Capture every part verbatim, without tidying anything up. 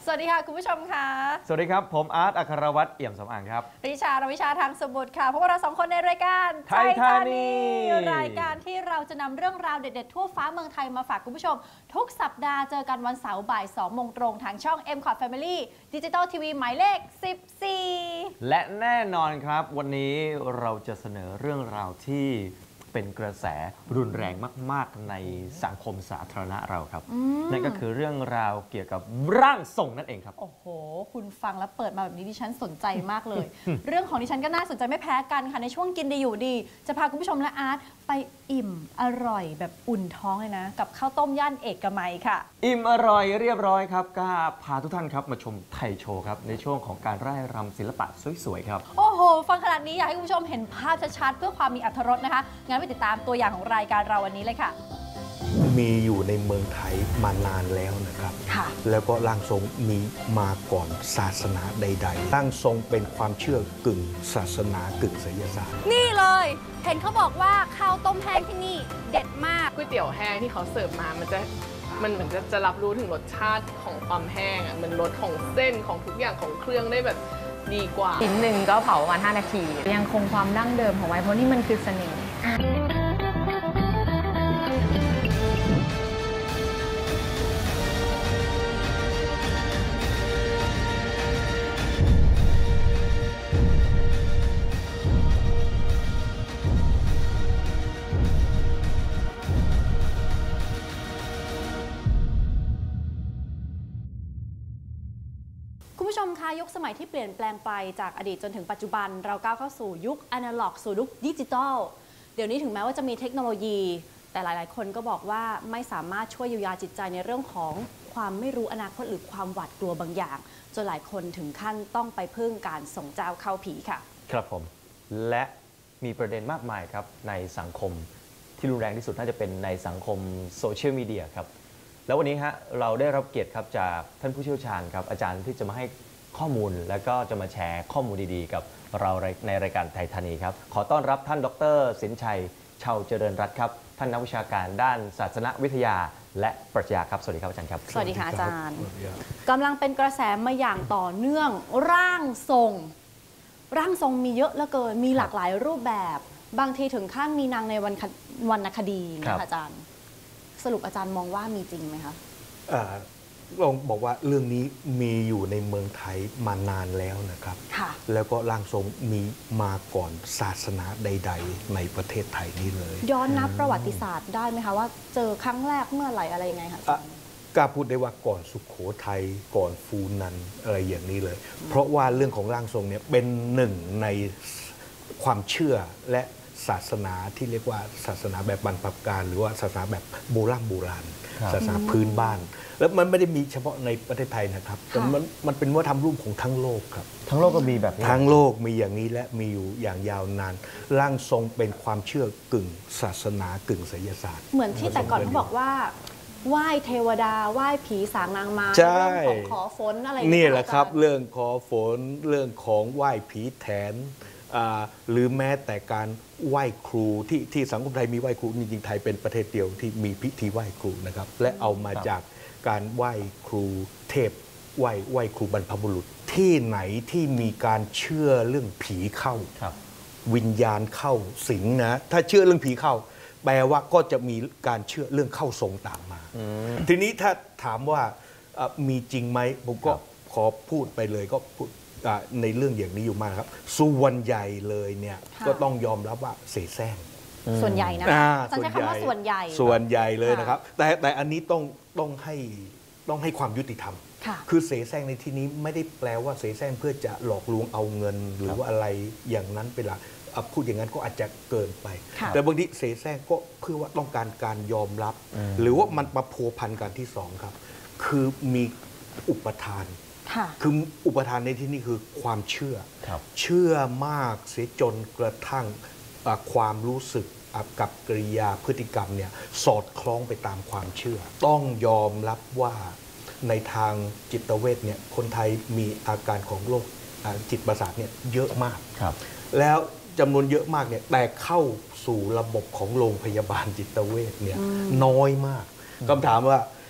สวัสดีค่ะคุณผู้ชมค่ะสวัสดีครับผมอาร์ตอัครวัฒน์เอี่ยมสำอางครับริชาราวิชาทางสมุทรค่ะพวกเราสองคนในรายการไทยธานีรายการที่เราจะนำเรื่องราวเด็ดๆทั่วฟ้าเมืองไทยมาฝากคุณผู้ชมทุกสัปดาห์เจอกันวันเสาร์บ่ายสองโมงตรงทางช่อง เอ็ม คอท Family Digital ที วี หมายเลขสิบสี่และแน่นอนครับวันนี้เราจะเสนอเรื่องราวที่เป็นกระแสรุนแรงมากๆในสังคมสาธารณะเราครับนั่นก็คือเรื่องราวเกี่ยวกับร่างทรงนั่นเองครับโอ้โหคุณฟังแล้วเปิดมาแบบนี้ดิฉันสนใจมากเลย เรื่องของดิฉันก็น่าสนใจไม่แพ้กันค่ะในช่วงกินดีอยู่ดีจะพาคุณผู้ชมและอาร์ตไปอิ่มอร่อยแบบอุ่นท้องเลยนะกับข้าวต้มย่านเอกมัยค่ะอิ่มอร่อยเรียบร้อยครับก็พาทุกท่านครับมาชมไทยโชว์ครับในช่วงของการร่ายรำศิลปะสวยๆครับโอ้โหฟังขนาดนี้อยากให้คุณผู้ชมเห็นภาพชัดๆเพื่อความมีอรรถรสนะคะงั้นไปติดตามตัวอย่างของรายการเราวันนี้เลยค่ะมีอยู่ในเมืองไทยมานานแล้วนะครับแล้วก็ร่างทรงมีมาก่อนศาสนาใดๆร่างทรงเป็นความเชื่อกึ่งศาสนากึ่งไสยศาสตร์นี่เลยเห็นเขาบอกว่าข้าวต้มแห้งที่นี่เด็ดมากก๋วยเตี๋ยวแห้งที่เขาเสิร์ฟมามันจะมันเหมือนจะจะรับรู้ถึงรสชาติของความแห้งอ่ะมันรสของเส้นของทุกอย่างของเครื่องได้แบบดีกว่าชิ้นหนึ่งก็เผาประมาณห้านาทียังคงความดั้งเดิมของไว้เพราะนี่มันคือเสน่ห์คุณผู้ชมคะยุคสมัยที่เปลี่ยนแปลงไปจากอดีตจนถึงปัจจุบันเราก้าวเข้าสู่ยุคอนาล็อกสู่ยุคดิจิตอลเดี๋ยวนี้ถึงแม้ว่าจะมีเทคโนโลยีแต่หลายๆคนก็บอกว่าไม่สามารถช่วยเยียวยาจิตใจในเรื่องของความไม่รู้อนาคตหรือความหวาดกลัวบางอย่างจนหลายคนถึงขั้นต้องไปพึ่งการส่งเจ้าเข้าผีค่ะครับผมและมีประเด็นมากมายครับในสังคมที่รุนแรงที่สุดน่าจะเป็นในสังคมโซเชียลมีเดียครับแล้ววันนี้ฮะเราได้รับเกียรติครับจากท่านผู้เชี่ยวชาญครับอาจารย์ที่จะมาให้ข้อมูลและก็จะมาแชร์ข้อมูลดีๆกับเราในรายการไทยธานีครับขอต้อนรับท่านดร.สินชัยเชาเจริญรัตน์ครับท่านนักวิชาการด้านศาสนวิทยาและปรัชญาครับสวัสดีครับอาจารย์ครับสวัสดีค่ะอาจารย์กำลังเป็นกระแสมาอย่างต่อเนื่องร่างทรงร่างทรงมีเยอะเหลือเกินมีหลากหลายรูปแบบบางทีถึงขั้นมีนางในวันวรรณคดีนะคะอาจารย์สรุปอาจารย์มองว่ามีจริงไหมคะลองบอกว่าเรื่องนี้มีอยู่ในเมืองไทยมานานแล้วนะครับแล้วก็ร่างทรงมีมาก่อนศาสนาใดๆในประเทศไทยนี้เลยย้อนนับประวัติศาสตร์ได้ไหมคะว่าเจอครั้งแรกเมื่อไหร่อะไรยังไงคะกล้าพูดได้ว่าก่อนสุโขทัยก่อนฟูนันอะไรอย่างนี้เลยเพราะว่าเรื่องของร่างทรงเนี่ยเป็นหนึ่งในความเชื่อและศาสนาที่เรียกว่าศาสนาแบบบรรพการหรือว่าศาสนาแบบโบราณโบราณศาสนาพื้นบ้านแล้วมันไม่ได้มีเฉพาะในประเทศไทยนะครับแต่มันมันเป็นวัฒนธรรมร่วมของทั้งโลกครับทั้งโลกก็มีแบบนี้ทั้งโลกมีอย่างนี้และมีอยู่อย่างยาวนานร่างทรงเป็นความเชื่อกึ่งศาสนากึ่งไสยศาสตร์เหมือนที่แต่ก่อนเขาบอกว่าไหว้เทวดาไหว้ผีสางนางมาเรื่องของขอฝนอะไรนี่แหละครับเรื่องขอฝนเรื่องของไหว้ผีแถนหรือแม้แต่การไหว้ครูที่ที่สังคมไทยมีไหว้ครูจริงๆไทยเป็นประเทศเดียวที่มีพิธีไหว้ครูนะครับและเอามาจากการไหว้ครูเทพไหว้ไหว้ครูบรรพบุรุษที่ไหนที่มีการเชื่อเรื่องผีเข้าวิญญาณเข้าสิงนะถ้าเชื่อเรื่องผีเข้าแปลว่าก็จะมีการเชื่อเรื่องเข้าทรงตามมาทีนี้ถ้าถามว่ามีจริงไหมผมก็ขอพูดไปเลยก็พูดในเรื่องอย่างนี้อยู่มากครับส่วนใหญ่เลยเนี่ยก็ต้องยอมรับว่าเสแสร้งส่วนใหญ่นะต้องใช้คำว่าส่วนใหญ่ส่วนใหญ่เลยนะครับแต่แต่อันนี้ต้องต้องให้ต้องให้ความยุติธรรมคือเสแสร้งในที่นี้ไม่ได้แปลว่าเสแสร้งเพื่อจะหลอกลวงเอาเงินหรือว่าอะไรอย่างนั้นเป็นหลักพูดอย่างนั้นก็อาจจะเกินไปแต่บางทีเสแสร้งก็เพื่อว่าต้องการการยอมรับหรือว่ามันมาพัวพันกันที่สองครับคือมีอุปทานคืออุปทานในที่นี้คือความเชื่อเชื่อมากเสียจนกระทั่งความรู้สึกกับกริยาพฤติกรรมเนี่ยสอดคล้องไปตามความเชื่อต้องยอมรับว่าในทางจิตเวชเนี่ยคนไทยมีอาการของโรคจิตประสาทเนี่ยเยอะมากแล้วจำนวนเยอะมากเนี่ยแต่เข้าสู่ระบบของโรงพยาบาลจิตเวชเนี่ยน้อยมากคำถามว่า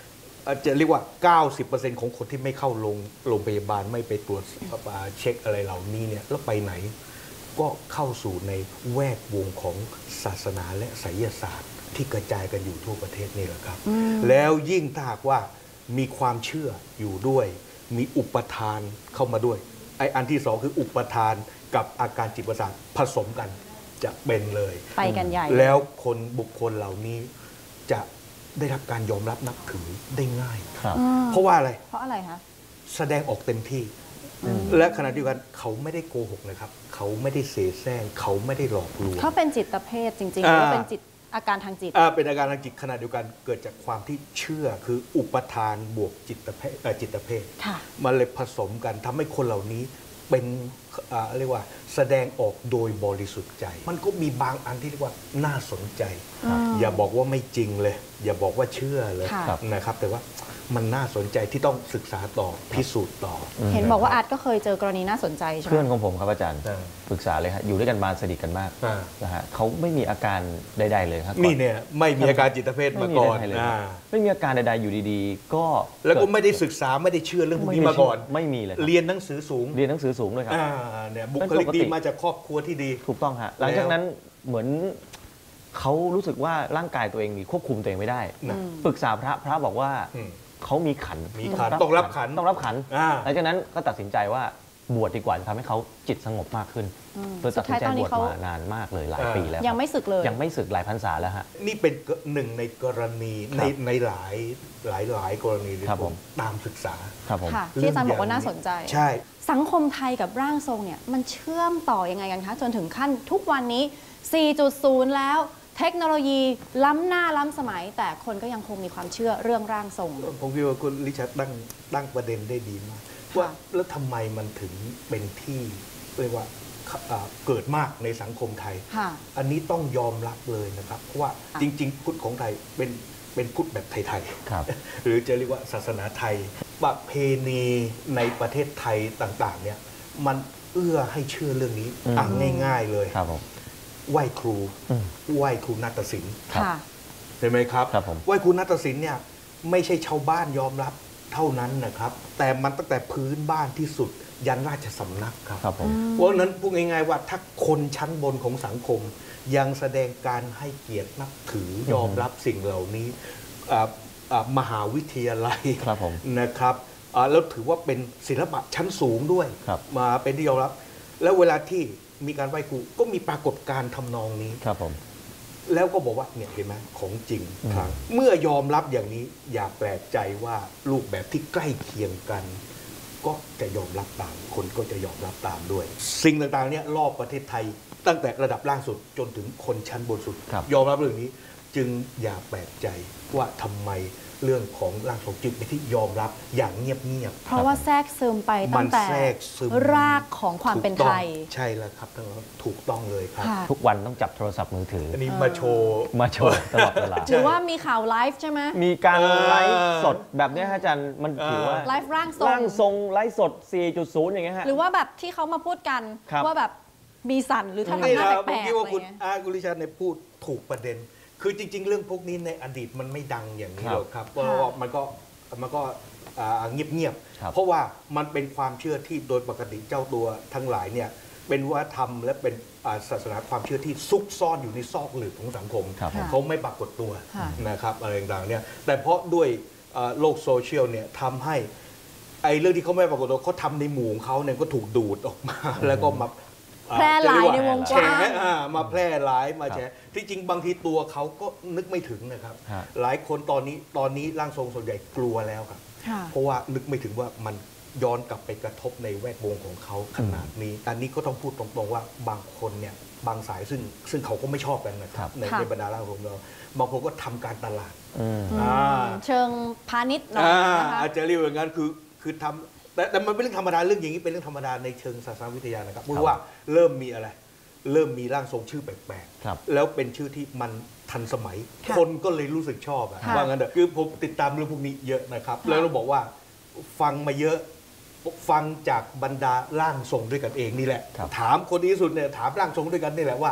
อาจจะเรียกว่า เก้าสิบเปอร์เซ็นต์ ของคนที่ไม่เข้าโรงโรงพยาบาลไม่ไปตรวจเช็คอะไรเหล่านี้เนี่ยแล้วไปไหนก็เข้าสู่ในแวดวงของศาสนาและไสยศาสตร์ที่กระจายกันอยู่ทั่วประเทศนี่แหละครับแล้วยิ่งถ้าหากว่ามีความเชื่ออยู่ด้วยมีอุปทานเข้ามาด้วยไอ้อันที่สองคืออุปทานกับอาการจิตประสาทผสมกันจะเป็นเลยไปกันใหญ่แล้วคนบุคคลเหล่านี้จะได้รับการยอมรับนับถือได้ง่ายครับเพราะว่าอะไรเพราะอะไรคะแสดงออกเต็มที่ และขณะเดียวกันเขาไม่ได้โกหกนะครับ เขาไม่ได้เสแสร้งเขาไม่ได้หลอกลวงเขาเป็นจิตเภทจริงๆหรือว่าเป็นจิตอาการทางจิตอ่าเป็นอาการทางจิตขณะเดียวกันเกิดจากความที่เชื่อคืออุปทานบวกจิตเภทเอ่อจิตเภทค่ะมันเลยผสมกันทำให้คนเหล่านี้เป็นอ่าเรียกว่าแสดงออกโดยบริสุทธิ์ใจ มันก็มีบางอันที่เรียกว่าน่าสนใจ อย่าบอกว่าไม่จริงเลย อย่าบอกว่าเชื่อเลยค่ะนะครับ แต่ว่ามันน่าสนใจที่ต้องศึกษาต่อพิสูจน์ต่อเห็นบอกว่าอาร์ตก็เคยเจอกรณีน่าสนใจใช่ไหมเพื่อนของผมครับอาจารย์อ่าปรึกษาเลยครับอยู่ด้วยกันมาสนิทกันมากอ่านะฮะเขาไม่มีอาการใด ๆ เลยครับนี่เนี่ยไม่มีอาการจิตเภทไม่มามีก่อนใดๆเลยอ่าไม่มีอาการใดๆอยู่ดีๆ ก็แล้วก็เดไม่ได้ศึกษาไม่ได้เชื่อเรื่องพวกนี้มาก่อนไม่มีเลยครับเรียนหนังสือสูงเรียนหนังสือสูงด้วยครับอ่าเนี่ยบุเป็นคลิกปกติดีมาจากครอบครัวที่ดีถูกต้องฮะหลังจากนั้นเหมือนเขารู้สึกว่าร่างกายตัวเองมีควบคุมตัวเองไม่ได้นะปรึกษาพระพระบอกว่าอืมเขามีขันมีขันต้องรับขันต้องรับขันอ่าหลังจากนั้นก็ตัดสินใจว่าบวชดีกว่าทำให้เขาจิตสงบมากขึ้นโดยตัดสินใจสุดท้ายตอนนี้บวชเขามานานมากเลยหลายอ่าปีแล้วยังไม่สึกเลยยังไม่สึกหลายพรรษาแล้วฮะนี่เป็นหนึ่งในกรณีคในรับในหลายหลายหลายกรณีที่ครับผผม มตามศึกษาครับผมค่ะที่อาจารย์บอกว่าน่าสนใจใช่สังคมไทยกับร่างทรงเนี่ยมันเชื่อมต่อยังไงกันคะ จนถึงขั้นทุกวันนี้ สี่จุดศูนย์ แล้วเทคโนโลยีล้ำหน้าล้ำสมัย แต่คนก็ยังคงมีความเชื่อเรื่องร่างทรงผมคิดว่าคุณริชาร์ดตั้งตั้งประเด็นได้ดีมากว่าแล้วทำไมมันถึงเป็นที่เรียกว่าอ่าเกิดมากในสังคมไทยค่ะอันนี้ต้องยอมรับเลยนะครับเพราะว่าอ่ะจริง ๆ พุทธของไทยเป็นเป็นพุทธแบบไทยครับๆ หรือจะเรียกว่าศาสนาไทย ประเพณีในประเทศไทยต่างๆเนี่ยมันเอื้อให้เชื่อเรื่องนี้อืมอ่ะง่าย ๆเลยครับผมไหว้ครูอืมไหว้ครูนาฏศิลป์ครับค่ะเห็นไหมครับครับผมไหว้ครูนาฏศิลป์เนี่ยไม่ใช่ชาวบ้านยอมรับเท่านั้นนะครับ แต่มันตั้งแต่พื้นบ้านที่สุดยันราชสำนักครับครับผมเพราะฉะนั้นพูดง่ายๆว่าถ้าคนชั้นบนของสังคม ยังแสดงการให้เกียรตินับถือยอมรับสิ่งเหล่านี้อ่าอ่ามหาวิทยาลัยครับผมนะครับอ่าแล้วถือว่าเป็นศิลปะชั้นสูงด้วยครับมาเป็นที่ยอมรับ แล้วเวลาที่มีการไหว้ครูก็มีปรากฏการณ์ทำนองนี้ครับผมแล้วก็บอกว่าเนี่ยเห็นไหมของจริงอืมครับเมื่อยอมรับอย่างนี้อย่าแปลกใจว่ารูปแบบที่ใกล้เคียงกัน ก็จะยอมรับตามคนก็จะยอมรับตามด้วย สิ่งต่างๆเนี่ยรอบประเทศไทย ตั้งแต่ระดับล่างสุดจนถึงคนชั้นบนสุดครับยอมรับเรื่องนี้จึงอย่าแปลกใจว่าทำไมเรื่องของร่างทรงจึงเป็นที่ยอมรับอย่างเงียบเพราะว่าแทรกซึมไปๆตั้งแต่แทรกซึมรากของความเป็นถูกไทต้องยใช่แล้วครับท่านครับถูกต้องเลยครับค่ะทุกวันต้องจับโทรศัพท์มือถืออันนี้มาโชว์มาโชว์ตลอดเวลาหรือว่ามีข่าวไลฟ์ใช่ไหมมีการเออไลฟ์สดแบบเนี้ยฮะอาจารย์มันถือว่าไลฟ์ร่างทรงร่างทรงไลฟ์สด สี่จุดศูนย์ อย่างเงี้ยฮะหรือว่าแบบที่เขามาพูดกันครับว่าแบบมีสั่นหรือทำนี่หน้านะผแปลมกๆคิดอะว่าไรคุณเงี้ยอากุลิชาติเนี่ยพูดถูกประเด็น คือจริง ๆ เรื่องพวกนี้ในอดีตมันไม่ดังอย่างนี้ครับหรอกครับเพราะว่ามันก็มันก็อ่าเงียบครับๆเพราะว่ามันเป็นความเชื่อที่โดยปกติเจ้าตัวทั้งหลายเนี่ยเป็นวัฒนธรรมและเป็นอ่าศาสนาความเชื่อที่ซุกซ่อนอยู่ในซอกหลืบของสังคมครับผมเขาไม่ปรากฏตัวค่ะนะครับอะไรต่างๆเนี่ยแต่เพราะด้วยอ่าโลกโซเชียลเนี่ยทำให้ไอ้เรื่องที่เขาไม่ปรากฏตัวเขาทำในหมู่ของเขาเนี่ยก็ถูกดูดออกมา แล้วก็มาอ่แพร่หลายในวงกแชว้างร์อ่ามาแพร่หลายมาครับแชร์ที่จริงบางทีตัวเขาก็นึกไม่ถึงนะครับฮะหลายคนตอนนี้ตอนนี้ร่างทรงส่วนใหญ่กลัวแล้วครับค่ะเพราะว่านึกไม่ถึงว่ามันย้อนกลับไปกระทบในแวดวงของเขาขนาดนี้ อันนี้ก็ต้องพูดตรงๆว่าบางคนเนี่ยบางสายซึ่งซึ่งเขาก็ไม่ชอบกันนะคครัรับบ ในค่ะในบรรดาร่างทรงเราบางคนก็ทำการตลาดอืมอืมอ่าเชิงพาณิชย์หน่อยอ่านะคะอาจจะเรียกอย่างนั้นคือคือทำแต่แต่มันเป็นเรื่องธรรมดาเรื่องอย่างนี้เป็นเรื่องธรรมดาในเชิงศาสนวิทยานะครับเพราะว่าเริ่มมีอะไร เริ่มมีร่างทรงชื่อแปลกครับๆแล้วเป็นชื่อที่มันทันสมัยค่ะคนก็เลยรู้สึกชอบอะค่ะว่างั้นเถอะคือผมติดตามเรื่องพวกนี้เยอะนะครับ แล้วเราบอกว่าฟังมาเยอะฟังจากบรรดาร่างทรงด้วยกันเองนี่แหละครับถามคนที่สุดเนี่ยถามร่างทรงด้วยกันนี่แหละว่า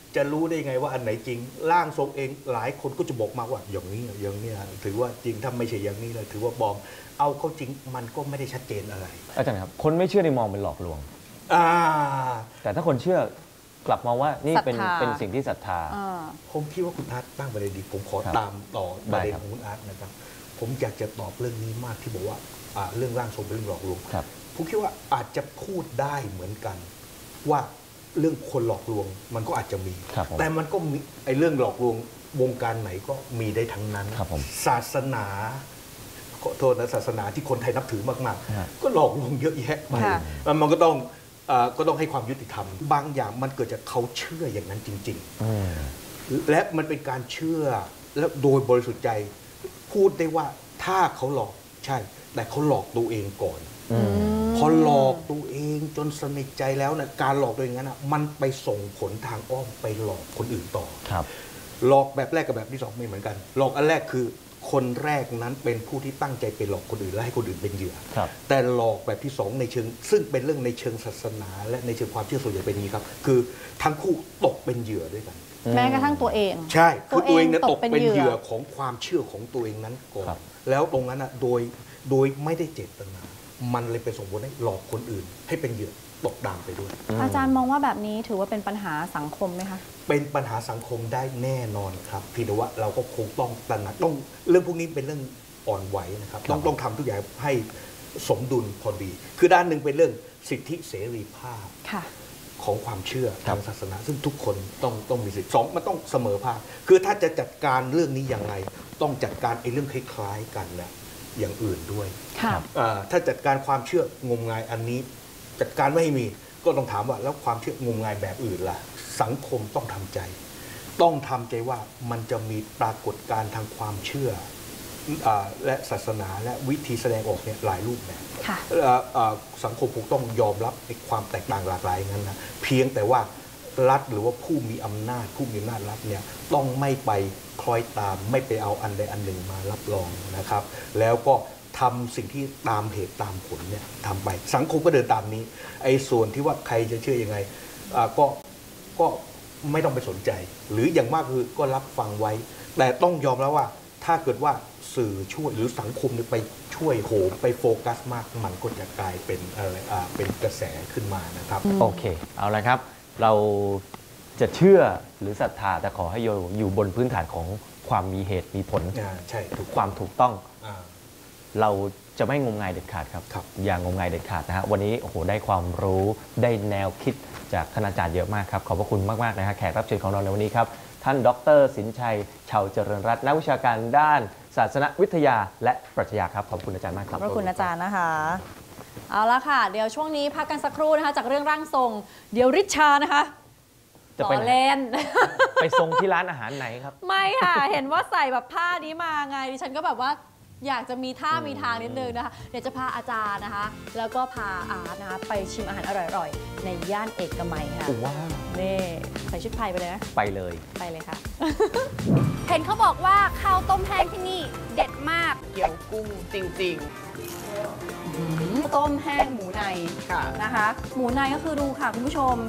จะรู้ได้ไงว่าอันไหนจริงร่างทรงเองหลายคนก็จะบอกมาว่าอย่างนี้อย่างนี้ถือว่าจริงถ้าไม่ใช่อย่างนี้เลยถือว่าปลอมเอาเข้าจริงมันก็ไม่ได้ชัดเจนอะไรอาจารย์ครับคนไม่เชื่อในมองเป็นหลอกลวงอ่าแต่ถ้าคนเชื่อกลับมาว่านี่เป็นศรัทธาเป็นสิ่งที่ศรัทธาอ่าผมคิดว่าคุณอาร์ตตั้งประเด็นดีผมขอครับตามต่อประเด็นได้ครับของคุณอาร์ตนะครับผมอยากจะตอบเรื่องนี้มากที่บอกว่าอ่าเรื่องร่างทรงเป็นเรื่องหลอกลวงครับผมคิดว่าอาจจะพูดได้เหมือนกัน ว่าเรื่องคนหลอกลวงมันก็อาจจะมีครับผมแต่มันก็มีไอ้เรื่องหลอกลวงวงการไหนก็มีได้ทั้งนั้นครับผมศาสนาขอโทษนะศาสนาที่คนไทยนับถือมากฮะๆ ก็หลอกลวงเยอะแยะไปค่ะแล้วมันก็ต้องเอ่อก็ต้องให้ความยุติธรรม บางอย่างมันเกิดจากเขาเชื่ออย่างนั้นจริง ๆอืมและมันเป็นการเชื่อและโดยบริสุทธิ์ใจ พูดได้ว่าถ้าเขาหลอกใช่ แต่เขาหลอกตัวเองก่อนอืมพอหลอกตัวเองจนสนิทใจแล้วนะการหลอกตัวเองนั้นนะมันไปส่งผลทางอ้อมไปหลอกคนอื่นต่อครับหลอกแบบแรกกับแบบที่สองไม่เหมือนกัน หลอกอันแรกคือคนแรกนั้นเป็นผู้ที่ตั้งใจไปหลอกคนอื่นและให้คนอื่นเป็นเหยื่อครับแต่หลอกแบบที่สองในเชิง ซึ่งเป็นเรื่องในเชิงศาสนา และในเชิงความเชื่อส่วนใหญ่เป็นอย่างนี้ครับคือทั้งคู่ตกเป็นเหยื่อด้วยกันแม้กระทั่งตัวเองใช่คือตัวเองเนี่ยตัตวกเองตกเป็เป็นนเหเหยื่ยื่ออของความเชื่อของตัวเองนั้นก่อครันบแล้วตรงนั้นอ่ะโดยโดยไม่ได้เจตนา มันเลยไปส่งผลให้หลอกคนอื่น ให้เป็นเหยื่อตกดามไปด้วยอาจารย์มองว่าแบบนี้ถือว่าเป็นปัญหาสังคมไหมคะเป็นปัญหาสังคมได้แน่นอนครับเพียงแต่ว่าเราก็คงต้องตระหนักต้องเรื่องพวกนี้เป็นเรื่องอ่อนไหวนะครับ ต้องต้องทำทุกอย่างให้สมดุลพอดี คือด้านหนึ่งเป็นเรื่องสิทธิเสรีภาพค่ะของความเชื่อครัทาบงศาสนา ซึ่งทุกคนต้องต้องมีสิทธิสองมันต้องเสมอภาคคือถ้าจะจัดการเรื่องนี้ยังไง ต้องจัดการไอ้เรื่องคล้ายๆกันนะอย่างอื่นด้วยค่ะอ่าถ้าจัดการความเชื่องมงายอันนี้ จัดการไม่ให้มีก็ต้องถามว่าแล้วความเชื่องมงายแบบอื่นล่ะ สังคมต้องทำใจ ต้องทำใจว่ามันจะมีปรากฏการณ์ทางความเชื่ออาและศาสนาและวิธีแสดงออกเนี่ยหลายรูปแบบค่ะเอ่อเอ่อสังคมคงต้องยอมรับในความแตกต่างหลากหลายอย่างนั้นนะเพียงแต่ว่ารัฐหรือว่าผู้มีอำนาจผู้มีอำนาจรัฐเนี่ยต้องไม่ไปคล้อยตามไม่ไปเอาอันใดอันหนึ่งมารับรองนะครับ แล้วก็ทำสิ่งที่ตามเหตุตามผลเนี่ยทำไปสังคมก็เดินตามนี้ไอ้ส่วนที่ว่าใครจะเชื่อยังไงอ่าก็ก็ไม่ต้องไปสนใจ หรืออย่างมากคือก็รับฟังไว้ แต่ต้องยอมแล้วว่าถ้าเกิดว่าสื่อช่วยหรือสังคมเนี่ยไปช่วยโหมไปโฟกัสมากมันก็จะกลายเป็นอะไรอ่าเป็นกระแสขึ้นมานะครับโอเค เอาละครับ เราจะเชื่อหรือศรัทธาแต่ขอให้อยู่อยู่บนพื้นฐานของความมีเหตุมีผลอ่าใช่ถูกความถูกต้องอ่าเราจะไม่งมงายเด็ดขาดครับครับอย่างงมงายเด็ดขาดนะฮะวันนี้โอ้โหได้ความรู้ได้แนวคิดจากท่านอาจารย์เยอะมากครับ ขอบพระคุณมากๆนะฮะแขกรับเชิญของเราในวันนี้ครับท่านดรสินชัยชาวเจริญรัตน์นักวิชาการด้านศาสนวิทยาและปรัชญาครับขอบคุณอาจารย์มากคขรัอบบ พระคุณอาจารย์นะคะ เอาละค่ะ เดี๋ยวช่วงนี้พักกันสักครู่นะคะ จากเรื่องร่างทรง เดี๋ยวริชานะคะจะต่ไปอไหนเล่นไปทรงที่ร้านอาหารไหนครับไม่ค่ะ เห็นว่าใส่แบบผ้านี้มาไง ดิฉันก็แบบว่าอยากจะมีท่ามีทางนิดนึงนะคะ เดี๋ยวจะพาอาจารย์นะคะ แล้วก็พาอาร์ตนะคะ ไปชิมอาหารอร่อยๆ ในย่านเอกมัยค่ะว้าวนี่ใส่ชุดไทยไปเลยนะไปเลยไปเลยค่ะ เห็นเขาบอกว่าข้าวต้มแห้งที่นี่เด็ดมากเกี๊ยวกุ้งจริงต้มแห้งหมูในๆ ค่ะนะคะ หมูในก็คือดูค่ะคุณผู้ชม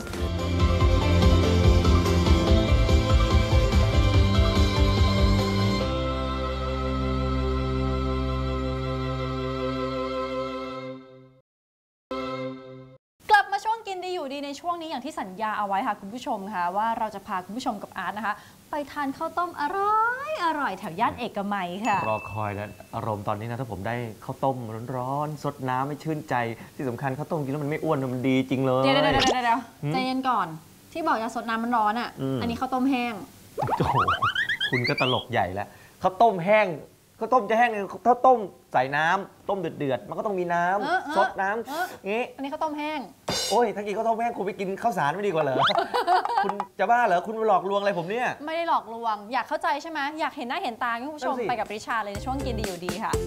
กลับมาช่วงกินดีอยู่ดีในช่วงนี้อย่างที่สัญญาเอาไว้ค่ะคุณผู้ชมค่ะว่าเราจะพาคุณผู้ชมกับอาร์ตนะคะ ไปทานข้าวต้มอร่อยอร่อยแถวย่านเอกมัยค่ะรอคอยแล้วอารมณ์ตอนนี้นะถ้าผมได้ข้าวต้มร้อนๆสดน้ำไม่ชื่นใจที่สำคัญข้าวต้มกินแล้วมันไม่อ้วนมันดีจริงเลยเดี๋ยวเดี๋ยวเดี๋ยวเดี๋ยวหืมใจเย็นก่อน ที่บอกจะสดน้ำมันร้อนอ่ะอืมอันนี้ข้าวต้มแห้งโอ้โหคุณก็ตลกใหญ่แล้วข้าวต้มแห้งข้าวต้มจะแห้งข้าวต้มใส่น้ำต้มเดือดๆมันก็ต้องมีน้เออเออำซดน้เออำงี้อันนี้ข้าวต้มแห้งโอ้ยถ้ากินข้าวต้มแห้งคุณไปกินข้าวสารไม่ดีกว่าเหรอ คุณจะบ้าเหรอคุณมาหลอกลวงอะไรผมเนี่ยไม่ได้หลอกลวง อยากเข้าใจใช่ไหมอยากเห็นหน้าเห็นตาคุณผู้ชมนั่นสิไปกับริชาเลยในช่วงกินดีอยู่ดีค่ะ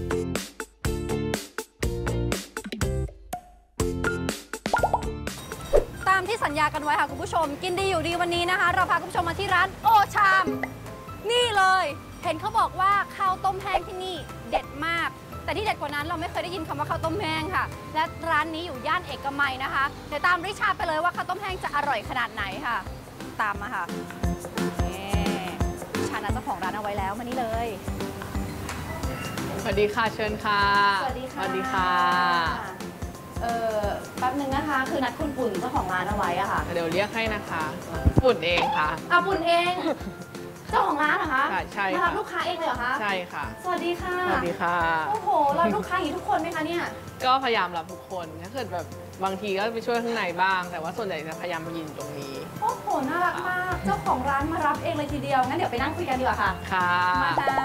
ตามที่สัญญากันไว้ค่ะคุณผู้ชม กินดีอยู่ดีวันนี้นะคะ เราพาคุณผู้ชมมาที่ร้านโอชาม นี่เลย เห็นเขาบอกว่าข้าวต้มแห้งที่นี่เด็ดมาก แต่ที่เด็ดกว่านั้นเราไม่เคยได้ยินคำว่าข้าวต้มแห้งค่ะ และร้านนี้อยู่ย่านเอกมัยนะคะเดี๋ยวตามริชาไปเลยว่าข้าวต้มแห้งจะอร่อยขนาดไหนค่ะตามมาค่ะนี่ชานะเจ้าของร้านเอาไว้แล้วมานี่เลยสวัสดีค่ะเชิญค่ะสวัสดีค่ะสวัสดีค่ะเออแป๊บนึงนะคะคือนัดคุณปุ่นเจ้าของร้านเอาไว้อะค่ะเดี๋ยวเรียกให้นะคะฝุ่นเองค่ะอ่ะปุ่นเอง เจ้าของร้านเหรอคะใช่ใช่มาค่ะรับลูกค้าเองเลยเหรอคะใช่ค่ะสวัสดีค่ะสวัสดีค่ะโอ้โหรับลูกค้าอย่างนี้ทุกคนไหมคะเนี่ยก็พยายามรับทุกคนถ้าเกิดแบบบางทีก็ไปช่วยข้างในบ้าง แต่ว่าส่วนใหญ่จะพยายามมายืนตรงนี้โอ้โหน่ารักมากเจ้าของร้านมารับเองเลยทีเดียวงั้นเดี๋ยวไปนั่งคุยกันดีกว่าค่ะค่ะมาค่ะ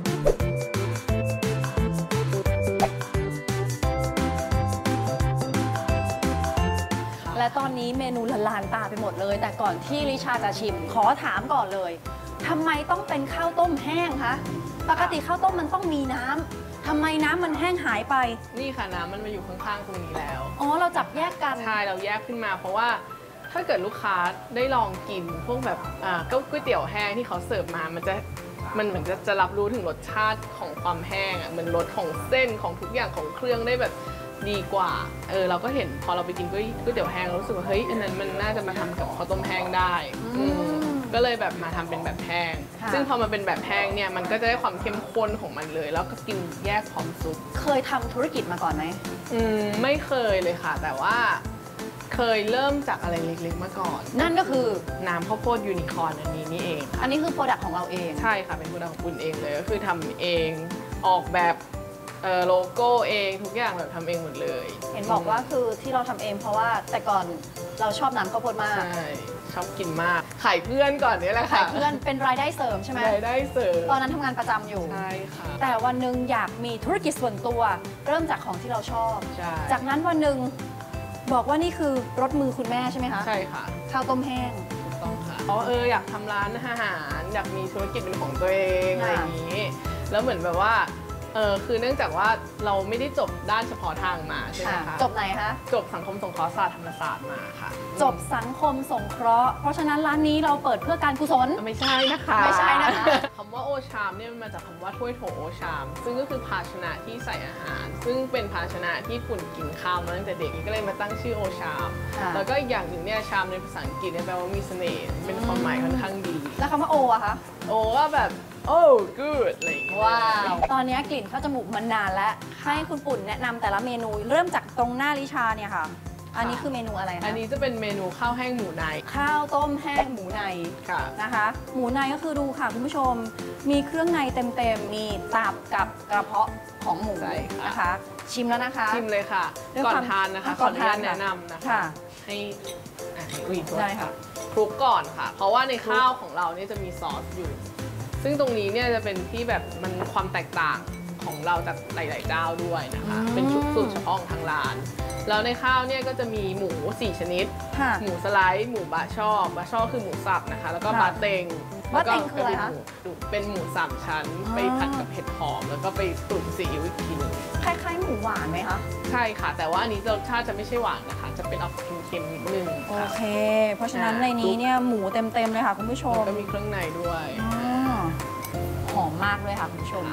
และตอนนี้เมนูละลานตาไปหมดเลย แต่ก่อนที่ลิชาจะชิม ขอถามก่อนเลยทำไมต้องเป็นข้าวต้มแห้งคะปกติข้าวต้มมันต้องมีน้ำทำไมน้ำมันแห้งหายไปนี่ค่ะน้ำมันมาอยู่ข้างๆตรงนี้แล้วอ๋อเราจับแยกกันใช่เราแยกขึ้นมาเพราะว่าถ้าเกิดลูกค้าได้ลองกินพวกแบบอ่าก็ก๋วยเตี๋ยวแห้งที่เขาเสิร์ฟมามันจะมันเหมือนจะจะรับรู้ถึงรสชาติของความแห้งอ่ะเหมือนรสของเส้นของทุกอย่างของเครื่องได้แบบดีกว่าเออเราก็เห็นพอเราไปกินก๋วยก๋วยเตี๋ยวแห้งเรารู้สึกว่าเฮ้ยอันนั้นมันน่าจะมาทำกับข้าวต้มแห้งได้อืมก็เลยแบบมาทำเป็นแบบแห้งค่ะซึ่งพอมาเป็นแบบแห้งเนี่ยมันก็จะได้ความเข้มข้นของมันเลย แล้วก็กินแยกพร้อมซุปเคยทำธุรกิจมาก่อนไหมอืมไม่เคยเลยค่ะ แต่ว่าเคยเริ่มจากอะไรเล็กๆมาก่อนนั่นก็คือน้ำข้าวโพดยูนิคอร์นอันนี้นี่เองอันนี้คือโปรดักต์ของเราเองใช่ค่ะเป็นโปรดักต์ของคุณเองเลยก็คือทำเองออกแบบเอ่อโลโก้เองทุกอย่างแบบทำเองหมดเลยเห็นบอกว่าคือที่เราทำเองเพราะว่าแต่ก่อนเราชอบน้ำข้าวโพดมากใช่ชอบกินมากขายเพื่อนก่อนเนี่ยแหละขาค่ะยเพื่อนเป็นรายได้เสริมใช่ไหมรายได้เสริมตอนนั้นทำงานประจำอยู่ใช่ค่ะแต่วันหนึ่งอยากมีธุรกิจส่วนตัว เริ่มจากของที่เราชอบใช่จากนั้นวันหนึ่งบอกว่านี่คือรสมือคุณแม่ใช่ไหมคะใช่ค่ะข้าวต้มแห้งถูกต้องค่ะเพราะเอออยากทำร้านอาหารอยากมีธุรกิจเป็นของตัวเองค่ะอะไรอย่างนี้ แล้วเหมือนแบบว่าเออคือเนื่องจากว่าเราไม่ได้จบด้านเฉพาะทางมาใช่ไหมคะจบไหนคะจบสังคมสงเคราะห์ศาสตร์ธรรมศาสตร์มาค่ะจบสังคมสงเคราะห์เพราะฉะนั้นร้านนี้เราเปิดเพื่อการกุศลไม่ใช่นะคะไม่ใช่นะคะคำว่าโอชามเนี่ยมันมาจากคำว่าถ้วยโถโอชาม ซึ่งก็คือภาชนะที่ใส่อาหาร ซึ่งเป็นภาชนะที่ปุ่นกินข้าวมาตั้งแต่เด็กก็เลยมาตั้งชื่อโอชามค่ะแล้วก็อีกอย่างหนึ่งเนี่ยชามในภาษาอังกฤษเนี่ยแปลว่ามีเสน่ห์เป็นความหมายค่อนข้างดีแล้วคำว่าโออะคะโอก็แบบโอ้ good อะไรอย่างเงี้ยว้าว ตอนนี้กลิ่นข้าวจมูกมันนานแล้ว ให้คุณปุ่นแนะนำแต่ละเมนู เริ่มจากตรงหน้าลิชาเนี่ยค่ะ อันนี้คือเมนูอะไรคะอันนี้จะเป็นเมนูข้าวแห้งหมูในข้าวต้มแห้งหมูในค่ะนะคะ หมูในก็คือดูค่ะคุณผู้ชม มีเครื่องในเต็มๆ มีตับกับกระเพาะของหมูใช่ค่ะนะคะ ชิมแล้วนะคะชิมเลยค่ะด้วยก่อคน วามทานนะคะขก่ออนอนุญาตทานค่ะแนะนำนะคะค่ะให้อ่ะให้อุ้ยโทษได้ค่ะคลุกก่อนค่ะ เพราะว่าในข้าวของเราเนี่ยจะมีซอสอยู่ ซึ่งตรงนี้เนี่ยจะเป็นที่แบบมันความแตกต่างของเราจากหลายๆเจ้าด้วยนะคะอืมเป็นชุดสูตรเฉพาะของทางร้าน แล้วในข้าวเนี่ยก็จะมีหมูสี่ชนิดค่ะหมูสไลด์ หมูบะช่อบะช่อคือหมูสับนะคะ แล้วก็ค่ะบะเต็งบะเต็งคืออะไรคะแล้วก็เป็นหมูสามชั้นอ๋อไปผัดกับเห็ดหอม แล้วก็ไปตุ๋นซีอิ๊วอีกทีหนึงคล้ายๆหมูหวานไหมคะใช่ค่ะ แต่ว่าอันนี้รสชาติจะไม่ใช่หวานนะคะ จะเป็นออกเค็มๆนิดนึงโอค่ะเค เพราะฉะนั้นในนี้เนี่ยหมูเต็มๆเลยค่ะคุณผู้ชมแล้วก็มีเครื่องในด้วยอ๋อหอมมากเลยค่ะคุณผู้ชม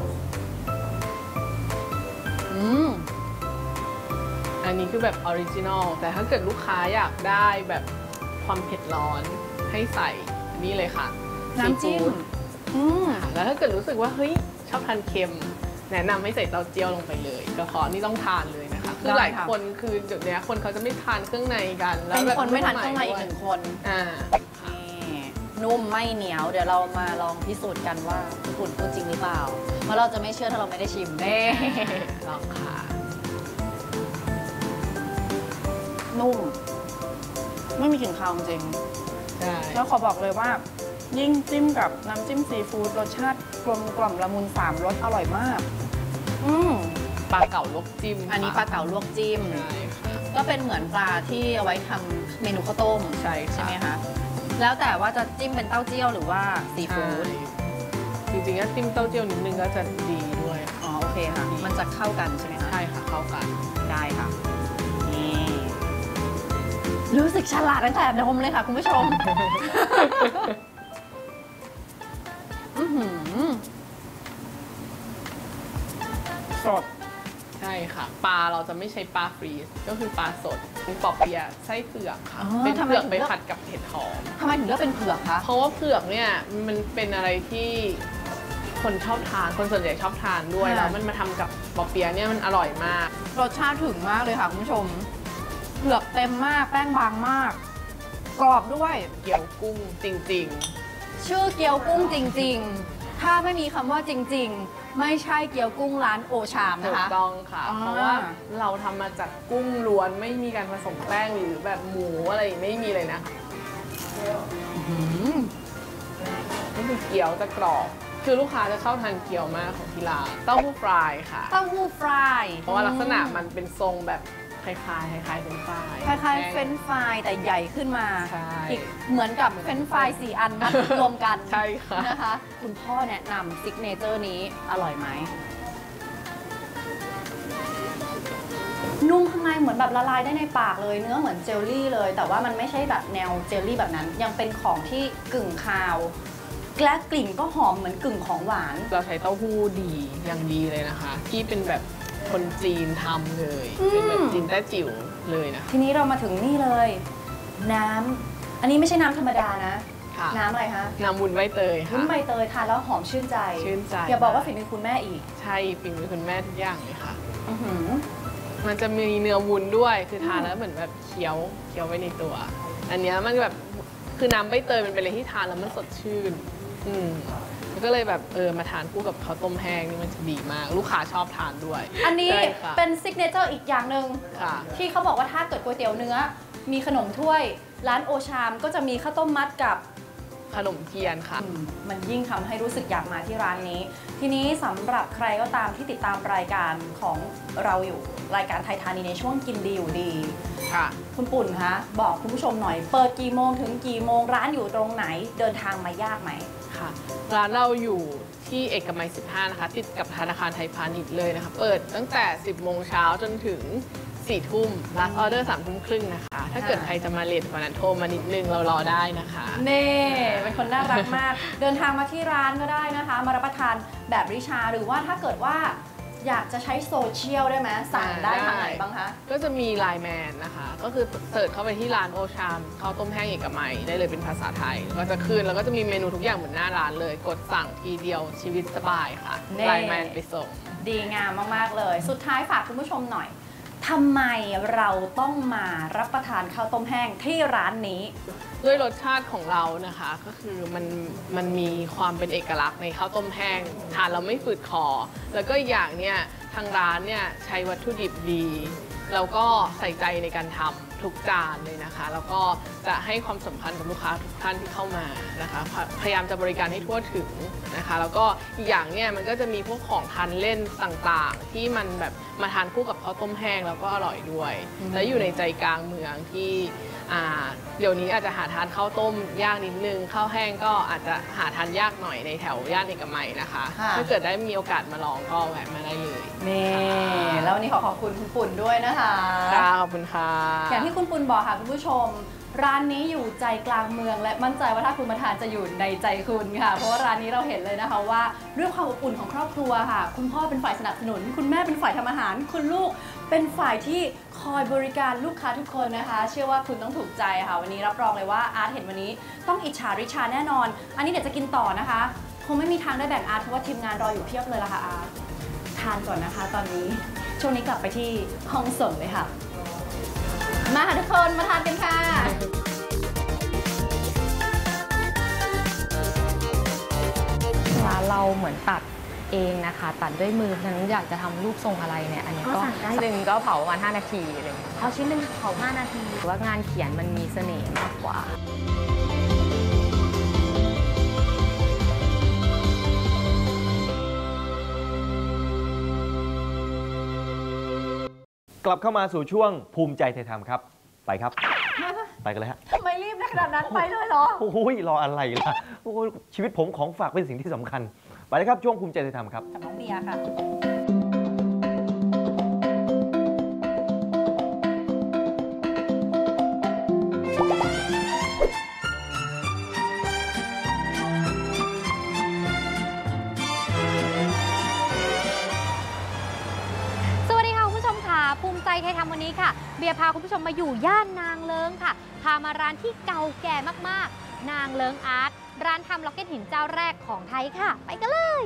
อืมอันนี้คือแบบออริจินอล แต่ถ้าเกิดลูกค้าอยากได้แบบความเผ็ดร้อนให้ใส่อันนี้เลยค่ะน้ำจิ้มซีฟู้ดอืมค่ะแล้วถ้าเกิดรู้สึกว่าเฮ้ยชอบทานเค็ม แนะนำให้ใส่เต้าเจี้ยวลงไปเลยกระเพาะนี่ต้องทานเลยนะคะ คือหลายคนคือเดี๋ยวนี้คนเขาจะไม่ทานเครื่องในกัน แล้เป็วน แบบคนไม่ทานเครื่องในอีกหนึ่งคนอ่านี่นุ่มไม่เหนียว เดี๋ยวเรามาลองพิสูจน์กันว่าคุณปุ่นพูดจริงหรือเปล่า เพราะเราจะไม่เชื่อถ้าเราไม่ได้ชิมเน่ลองค่ะนุ่ม ไม่มีกลิ่นคาวจริงได้แล้วขอบอกเลยว่า ยิ่งจิ้มกับน้ำจิ้มซีฟู้ดรสชาติกลมกล่อมละมุนสามรสอร่อยมาก อืมปลาเก๋าลวกจิ้มอันนี้ปลาเก๋าลวกจิ้มใช่ค่ะก็เป็นเหมือนปลาที่เอาไว้ทำเมนูข้าวต้มใช่ค่ะใช่ไหมคะ แล้วแต่ว่าจะจิ้มเป็นเต้าเจี้ยวหรือว่าซีฟู้ดจริงๆก็จิ้มเต้าเจี้ยวนิดนึงก็จะดีด้วยอ๋อโอเคค่ะ มันจะเข้ากันใช่ไหมคะใช่ค่ะเข้ากันได้ค่ะ นี่ รู้สึกฉลาดตั้งแต่นมเลยค่ะคุณผู้ชม อื้อหือสดใช่ค่ะปลาเราจะไม่ใช้ปลาฟรีซก็คือปลาสดเป็นปอเปียะไส้เผือกค่ะเป็นเผือกไปผัดกับเห็ดหอมทำไมถึงเลือกเป็นเผือกคะเพราะว่าเผือกเนี่ยมันเป็นอะไรที่คนชอบทานคนส่วนใหญ่ชอบทานด้วยแล้วมันมาทำกับปอเปียะเนี่ยมันอร่อยมากรสชาติถึงมากเลยค่ะคุณผู้ชมเผือกเต็มมากแป้งบางมากกรอบด้วยเกี๊ยวกุ้งจริงชื่อเกี๊ยวกุ้งจริงๆ ถ้าไม่มีคำว่าจริงๆ ไม่ใช่เกี๊ยวกุ้งร้านโอชามๆนะถูกคะต้องค่ะอ่าเพราะว่าเราทำมาจากกุ้งล้วนไม่มีการผสมแป้งหรือแบบหมูอะไรไม่มีเลยนะคะนี่คือเกี๊ยวจะกรอบคือลูกค้าจะชอบทานเกี๊ยวมากของที่ร้านเต้าหู้ฟรายค่ะเต้าหู้ฟรายเพราะว่าลักษณะมันเป็นทรงแบบคล้ายๆคล้ายๆเป็นฟรายคล้ายๆเฟรนช์ฟรายแต่ใหญ่ขึ้นมาใช่อีกเหมือนกับเฟรนช์ฟรายสี่อันมัดรวมกันใช่ค่ะนะคะ คุณพ่อแนะนำซิกเนเจอร์นี้อร่อยไหม นุ่มข้างในเหมือนแบบละลายได้ในปากเลยเนื้อเหมือนเจลลี่เลย แต่ว่ามันไม่ใช่แบบแนวเจลลี่แบบนั้น ยังเป็นของที่กึ่งคาวและกลิ่นก็หอมเหมือนกึ่งของหวานเราใช้เต้าหู้ดีอย่างดีเลยนะคะ ที่เป็นแบบคนจีนทำเลยอืมเป็นแบบจีนแต้จิ๋วเลยนะคะทีนี้เรามาถึงนี่เลย น้ำอันนี้ไม่ใช่น้ำธรรมดานะค่ะน้ำอะไรคะน้ำวุ้นใบเตยวุ้ค่ะนใบเตยทานแล้วหอมชื่นใจชื่นใจอย่าบอกว่าฝีมือคุณแม่อีกใช่ฝีมือคุณแม่ทุกอย่างเลยค่ะอื้อหือมันจะมีเนื้อวุ้นด้วยคือทานแล้วเหมือนแบบเคี้ยวเคี้ยวไว้ในตัว อันเนี้ยมันแบบคือน้ำใบเตยมันเป็นอะไรที่ทานแล้วมันสดชื่นอืมมันก็เลยแบบเออมาทานคู่กับข้าวต้มแห้งนี่มันจะดีมาก ลูกค้าชอบทานด้วยอันนี้ใช่ค่ะเป็นซิกเนเจอร์อีกอย่างหนึ่งค่ะที่เขาบอกว่าถ้าเกิดก๋วยเตี๋ยวเนื้อ มีขนมถ้วย ร้านโอชามก็จะมีข้าวต้มมัดกับขนมเทียนค่ะมันยิ่งทำให้รู้สึกอยากมาที่ร้านนี้ ทีนี้สำหรับใครก็ตามที่ติดตามรายการของเราอยู่รายการไทยธานีในช่วงกินดีอยู่ดีค่ะคุณปุ่นคะบอกคุณผู้ชมหน่อย เปิดกี่โมงถึงกี่โมงร้านอยู่ตรงไหนเดินทางมายากไหมค่ะร้านเราอยู่ที่เอกมัยสิบห้านะคะติดกับธนาคารไทยพาณิชย์เลยนะคะเปิดตั้งแต่ สิบโมงเช้าจนถึง สี่ทุ่มรัสออเดอร์ สามทุ่มครึ่งนะคะ ถ้าเกิดใครจะมาเลทกว่านั้นโทรมานิดนึงเรารอได้นะคะเน่เป็นคนน่ารักมาก เดินทางมาที่ร้านก็ได้นะคะ มารับประทานแบบริชาหรือว่าถ้าเกิดว่าอยากจะใช้โซเชียลได้ไหมสั่งได้ทางไหนบ้างคะก็จะมีไลน์แมนนะคะ ก็คือเสิร์ชเข้าไปที่ร้านโอชามข้าวต้มแห้งเอกมัยได้เลยเป็นภาษาไทย ก็จะขึ้นแล้วก็จะมีเมนูทุกอย่างเหมือนหน้าร้านเลย กดสั่งทีเดียวชีวิตสบายค่ะเน่ไลน์แมนไปส่งดีงามมากๆเลย สุดท้ายฝากคุณผู้ชมหน่อยทำไมเราต้องมารับประทานข้าวต้มแห้งที่ร้านนี้ด้วยรสชาติของเรานะคะก็คือมันมันมีความเป็นเอกลักษณ์ในข้าวต้มแห้งทานแล้วไม่ฝืดคอ แล้วก็อีกอย่างเนี่ยทางร้านเนี่ยใช้วัตถุดิบดีแล้วก็ใส่ใจในการทำทุกจานเลยนะคะ แล้วก็จะให้ความสำคัญกับลูกค้าทุกท่านที่เข้ามานะคะพพยายามจะบริการให้ทั่วถึงนะคะ แล้วก็อีกอย่างเนี่ยมันก็จะมีพวกของทานเล่นต่างๆ ที่มันแบบมาทานคู่กับข้าวต้มแห้งแล้วก็อร่อยด้วย และอยู่ในใจกลางเมืองที่อ่าเดี๋ยวนี้อาจจะหาทานข้าวต้มยากนิดนึงข้าวแห้งก็อาจจะหาทานยากหน่อยในแถวย่านเอกมัยนะคะค่ะถ้าเกิดได้มีโอกาสมาลองก็แวะมาได้เลยนี่แล้ววันนี้ขอขอบคุณคุณปุ่นด้วยนะคะค่ะขอบคุณค่ะอย่างที่คุณปุณบอกค่ะคุณผู้ชม ร้านนี้อยู่ใจกลางเมืองและมั่นใจว่าถ้าคุณมาทานจะอยู่ในใจคุณค่ะ เพราะว่าร้านนี้เราเห็นเลยนะคะว่าด้วยความอบอุ่นของครอบครัวค่ะ คุณพ่อเป็นฝ่ายสนับสนุน คุณแม่เป็นฝ่ายทำอาหาร คุณลูกเป็นฝ่ายที่คอยบริการลูกค้าทุกคนนะคะ เชื่อว่าคุณต้องถูกใจค่ะ วันนี้รับรองเลยว่าอาร์ตเห็นวันนี้ต้องอิจฉาริชาแน่นอน อันนี้เดี๋ยวจะกินต่อนะคะคงไม่มีทางได้แบ่งอาร์ตเพราะว่าทีมงานรออยู่เพียบเลยล่ะค่ะอาร์ตทานก่อนนะคะ ตอนนี้ช่วงนี้กลับไปที่ห้องส่งเลยค่ะ มาค่ะทุกคนมาทานกันค่ะร้านเราเหมือนตัดเองนะคะ ตัดด้วยมือฉะนั้นอยากจะทำรูปทรงอะไรเนี่ยอันนี้ก็ก็สั่งได้หนึ่งก็เผาประมาณห้านาทีอะไรอย่างเงี้ยเอาชิ้นหนึ่งเผาห้านาทีหรือว่างานเขียนมันมีเสน่ห์มากกว่ากลับเข้ามาสู่ช่วงภูมิใจไทยทำครับ ไปครับ ไปกันเลยฮะทำไมรีบขนาดนั้นไปเลยเหรอโอ้ยรออะไรล่ะโอ้ยชีวิตผมของฝากเป็นสิ่งที่สำคัญ ไปเลยครับช่วงภูมิใจไทยทำครับกับน้องเบียร์ค่ะ สวัสดีไทยทำวันนี้ค่ะเบียร์พาคุณผู้ชมมาอยู่ย่านนางเลิ้งค่ะพามาร้านที่เก่าแก่มากๆนางเลิ้งอาร์ตร้านทำล็อกเก็ตหินเจ้าแรกของไทยค่ะไปกันเลย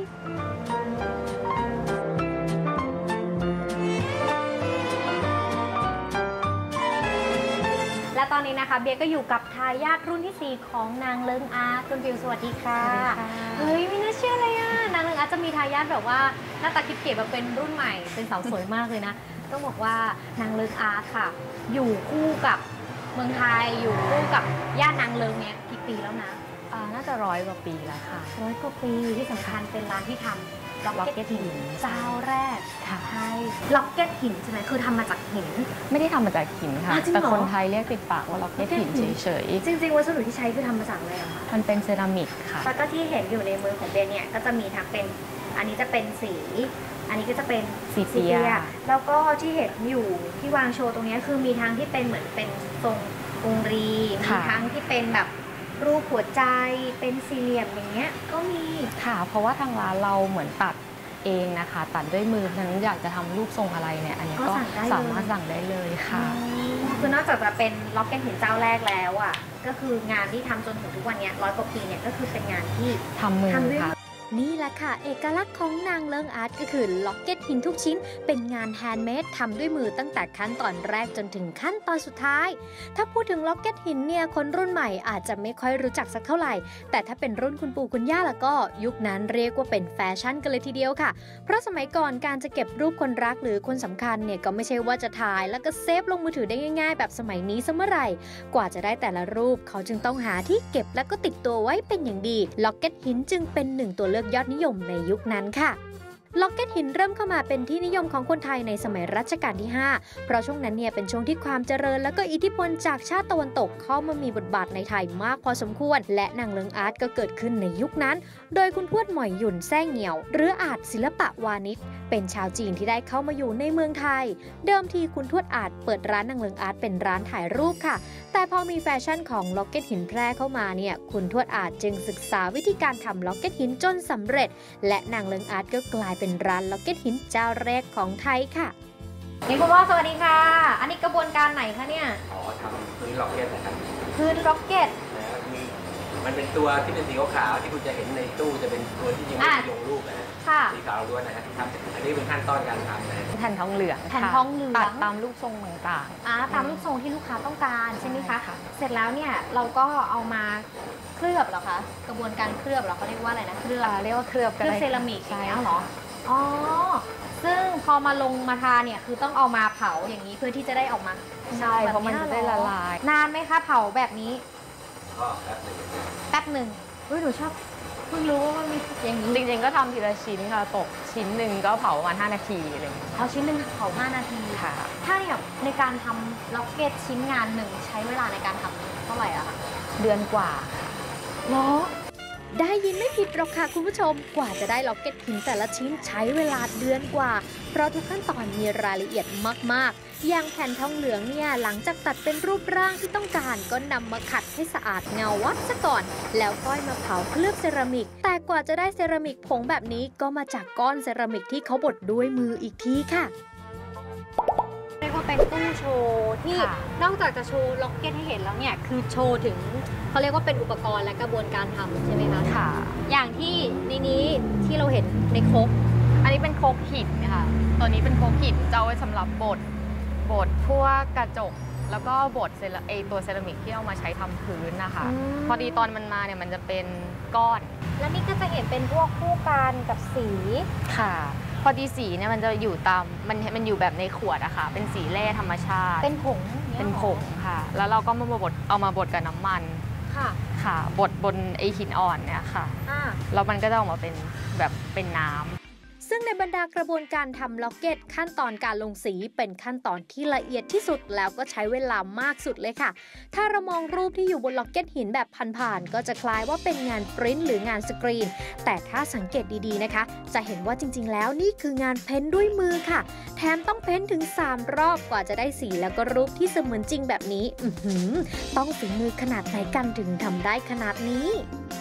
และตอนนี้นะคะเบียร์ก็อยู่กับทายาทรุ่นที่สี่ของนางเลิ้งอาร์ตคุณบิวสวัสดีค่ะเฮ้ยไม่น่าเชื่อเลยอ่ะนางเลิ้งอาร์ตจะมีทายาทแบบว่าหน้าตาคิดเก๋แบบเป็นรุ่นใหม่เป็นสาวสวยมากเลยนะต้องบอกว่านางเลิ้งอาร์ตค่ะอยู่คู่กับเมืองไทยอยู่คู่กับย่านนางเลิ้งเนี้ยกี่ปีแล้วนะอ่าน่าจะร้อยกว่าปีแล้วค่ะร้อยกว่าปีที่สำคัญเป็นร้านที่ทำล็อกเก็ตหินเจ้าแรกค่ะใช่ล็อกเก็ตหินใช่ไหมคือทำมาจากหินไม่ได้ทำมาจากหินค่ะแต่คนไทยเรียกติดปากว่าล็อกเก็ตหินเฉยๆจริงๆวัสดุที่ใช้คือทำมาจากอะไรคะมันเป็นเซรามิกค่ะแล้วก็ที่เห็นอยู่ในมือของเบียร์เนี่ยก็จะมีทั้งเป็นอันนี้จะเป็นสีอันนี้ก็จะเป็นสีเปียแล้วก็ที่เห็นอยู่ที่วางโชว์ตรงนี้คือมีทั้งที่เป็นเหมือนเป็นทรงวงรีมีทั้งที่เป็นแบบรูปหัวใจเป็นสี่เหลี่ยมอย่างเงี้ยก็มีค่ะเพราะว่าทางร้านเราเหมือนตัดเองนะคะตัดด้วยมือฉะนั้นอยากจะทำรูปทรงอะไรเนี่ยอันนี้ก็สามารถสั่งได้เลยค่ะคือนอกจากจะเป็นล็อกเก็ตหินเจ้าแรกแล้วอ่ะก็คืองานที่ทำจนถึงทุกวันนี้ร้อยกว่าปีเนี่ยก็คือเป็นงานที่ทำมือค่ะนี่แหละค่ะเอกลักษณ์ของนางเลิ้งอาร์ตก็คือล็อกเก็ตหินทุกชิ้นเป็นงานแฮนด์เมดทำด้วยมือตั้งแต่ขั้นตอนแรกจนถึงขั้นตอนสุดท้ายถ้าพูดถึงล็อกเก็ตหินเนี่ยคนรุ่นใหม่อาจจะไม่ค่อยรู้จักสักเท่าไหร่แต่ถ้าเป็นรุ่นคุณปู่คุณย่าแล้วก็ยุคนั้นเรียกว่าเป็นแฟชั่นกันเลยทีเดียวค่ะเพราะสมัยก่อนการจะเก็บรูปคนรักหรือคนสำคัญเนี่ยก็ไม่ใช่ว่าจะถ่ายแล้วก็เซฟลงมือถือได้ง่ายๆแบบสมัยนี้ซะเมื่อไหร่กว่าจะได้แต่ละรูปเขาจึงต้องหาที่เก็บแล้วก็ติดตัวไว้เป็นอย่างดีล็อกเก็ตหินจึงเป็นหนึ่งตัวเลือกยอดนิยมในยุคนั้นค่ะล็อกเก็ตหินเริ่มเข้ามาเป็นที่นิยมของคนไทยในสมัยรัชกาลที่ห้าเพราะช่วงนั้นเนี่ยเป็นช่วงที่ความเจริญและก็อิทธิพลจากชาติตะวันตกเข้ามามีบทบาทในไทยมากพอสมควรและนางเลิ้งอาร์ตก็เกิดขึ้นในยุคนั้นโดยคุณทวดหม่อยหยุ่นแซ่เหงี่ยวหรืออาจศิลปะวานิชเป็นชาวจีนที่ได้เข้ามาอยู่ในเมืองไทยเดิมทีคุณทวดอาจเปิดร้านนางเลิ้งอาร์ตเป็นร้านถ่ายรูปค่ะแต่พอมีแฟชั่นของล็อกเก็ตหินแพร่เข้ามาเนี่ยคุณทวดอาจจึงศึกษาวิธีการทำล็อกเก็ตหินจนสำเร็จและนางเลิ้งอาร์ตก็กลายเป็นร้านล็อกเก็ตหินเจ้าแรกของไทยค่ะนี่คุณพ่อสวัสดีค่ะอันนี้กระบวนการไหนคะเนี่ยอ๋อทำพื้นล็อกเก็ตนะครับพื้นล็อกเก็ตมีมันเป็นตัวที่เป็นสีขาวๆที่คุณจะเห็นในตู้จะเป็นตัวที่ยังไม่ได้ลงรูปนะะสีขาวล้วนนะฮะทำอันนี้เป็นขั้นตอนการทำนะแผ่นทองเหลืองแผ่นทองเหลืองตัดตามรูปทรงต่างๆอ่าตามรูปทรงที่ลูกค้าต้องการใช่ไหมคะเสร็จแล้วเนี่ยเราก็เอามาเคลือบเหรอคะกระบวนการเคลือบเหรอเขาเรียกว่าอะไรนะเคลือบเรียกว่าเคลือบเคลือบเซรามิกอย่างเงี้ยเหรออ๋อซึ่งพอมาลงมาทาเนี่ยคือต้องเอามาเผาอย่างนี้เพื่อที่จะได้ออกมาใช่เพราะมันจะได้ละลายนานไหมคะเผาแบบนี้ก็แป๊บหนึ่งแป๊บหนึ่งเฮ้ยหนูชอบเพิ่งรู้ว่ามันมีอย่างนี้จริงๆก็ทำทีละชิ้นค่ะตกชิ้นหนึ่งก็เผาประมาณห้านาทีอะไรอย่างเงี้ยเอาชิ้นหนึ่งเผาห้านาทีค่ะถ้าอย่างในการทำล็อกเก็ตชิ้นงานหนึ่งใช้เวลาในการทำเท่าไหร่อะคะเดือนกว่าเหรอได้ยินไม่ผิดหรอกค่ะคุณผู้ชมกว่าจะได้ล็อกเก็ตหินแต่ละชิ้นใช้เวลาเดือนกว่าเพราะทุกขั้นตอนมีรายละเอียดมากๆอย่างแผ่นทองเหลืองเนี่ยหลังจากตัดเป็นรูปร่างที่ต้องการก็นำมาขัดให้สะอาดเงาวับซะก่อนแล้วค่อยมาเผาเคลือบเซรามิกแต่กว่าจะได้เซรามิกผงแบบนี้ก็มาจากก้อนเซรามิกที่เขาบดด้วยมืออีกทีค่ะเรียกว่าเป็นตู้โชว์ที่นอกจากจะโชว์ล็อกเก็ตให้เห็นแล้วเนี่ยคือโชว์ถึงเขาเรียกว่าเป็นอุปกรณ์และกระบวนการทำใช่ไหมคะค่ะอย่างที่ในนี้ที่เราเห็นในครกอันนี้เป็นโคกหินค่ะตัวนี้เป็นโคกหินจะเอาไว้สำหรับบดบดพวกกระจกแล้วก็บดเซราไอตัวเซรามิกที่เอามาใช้ทำพื้นนะคะพอดีตอนมันมาเนี่ยมันจะเป็นก้อนแล้วนี่ก็จะเห็นเป็นพวกคู่กันกับสีค่ะพอดีสีเนี่ยมันจะอยู่ตามมันมันอยู่แบบในขวดอะค่ะเป็นสีแร่ธรรมชาติเป็นผงเป็นผงค่ะแล้วเราก็มาบดเอามาบดกับน้ำมันค่ะค่ะบดบนไอหินอ่อนเนี่ยค่ะแล้วมันก็จะออกมาเป็นแบบเป็นน้ำซึ่งในบรรดากระบวนการทำล็อกเก็ตขั้นตอนการลงสีเป็นขั้นตอนที่ละเอียดที่สุดแล้วก็ใช้เวลามากสุดเลยค่ะถ้าเรามองรูปที่อยู่บนล็อกเก็ตหินแบบผ่านๆก็จะคล้ายว่าเป็นงานปริ้นท์หรืองานสกรีนแต่ถ้าสังเกตดีๆนะคะจะเห็นว่าจริงๆแล้วนี่คืองานเพ้นท์ด้วยมือค่ะแถมต้องเพ้นท์ถึงสามรอบกว่าจะได้สีแล้วก็รูปที่เสมือนจริงแบบนี้อื้อหือต้องฝีมือขนาดไหนกันถึงทำได้ขนาดนี้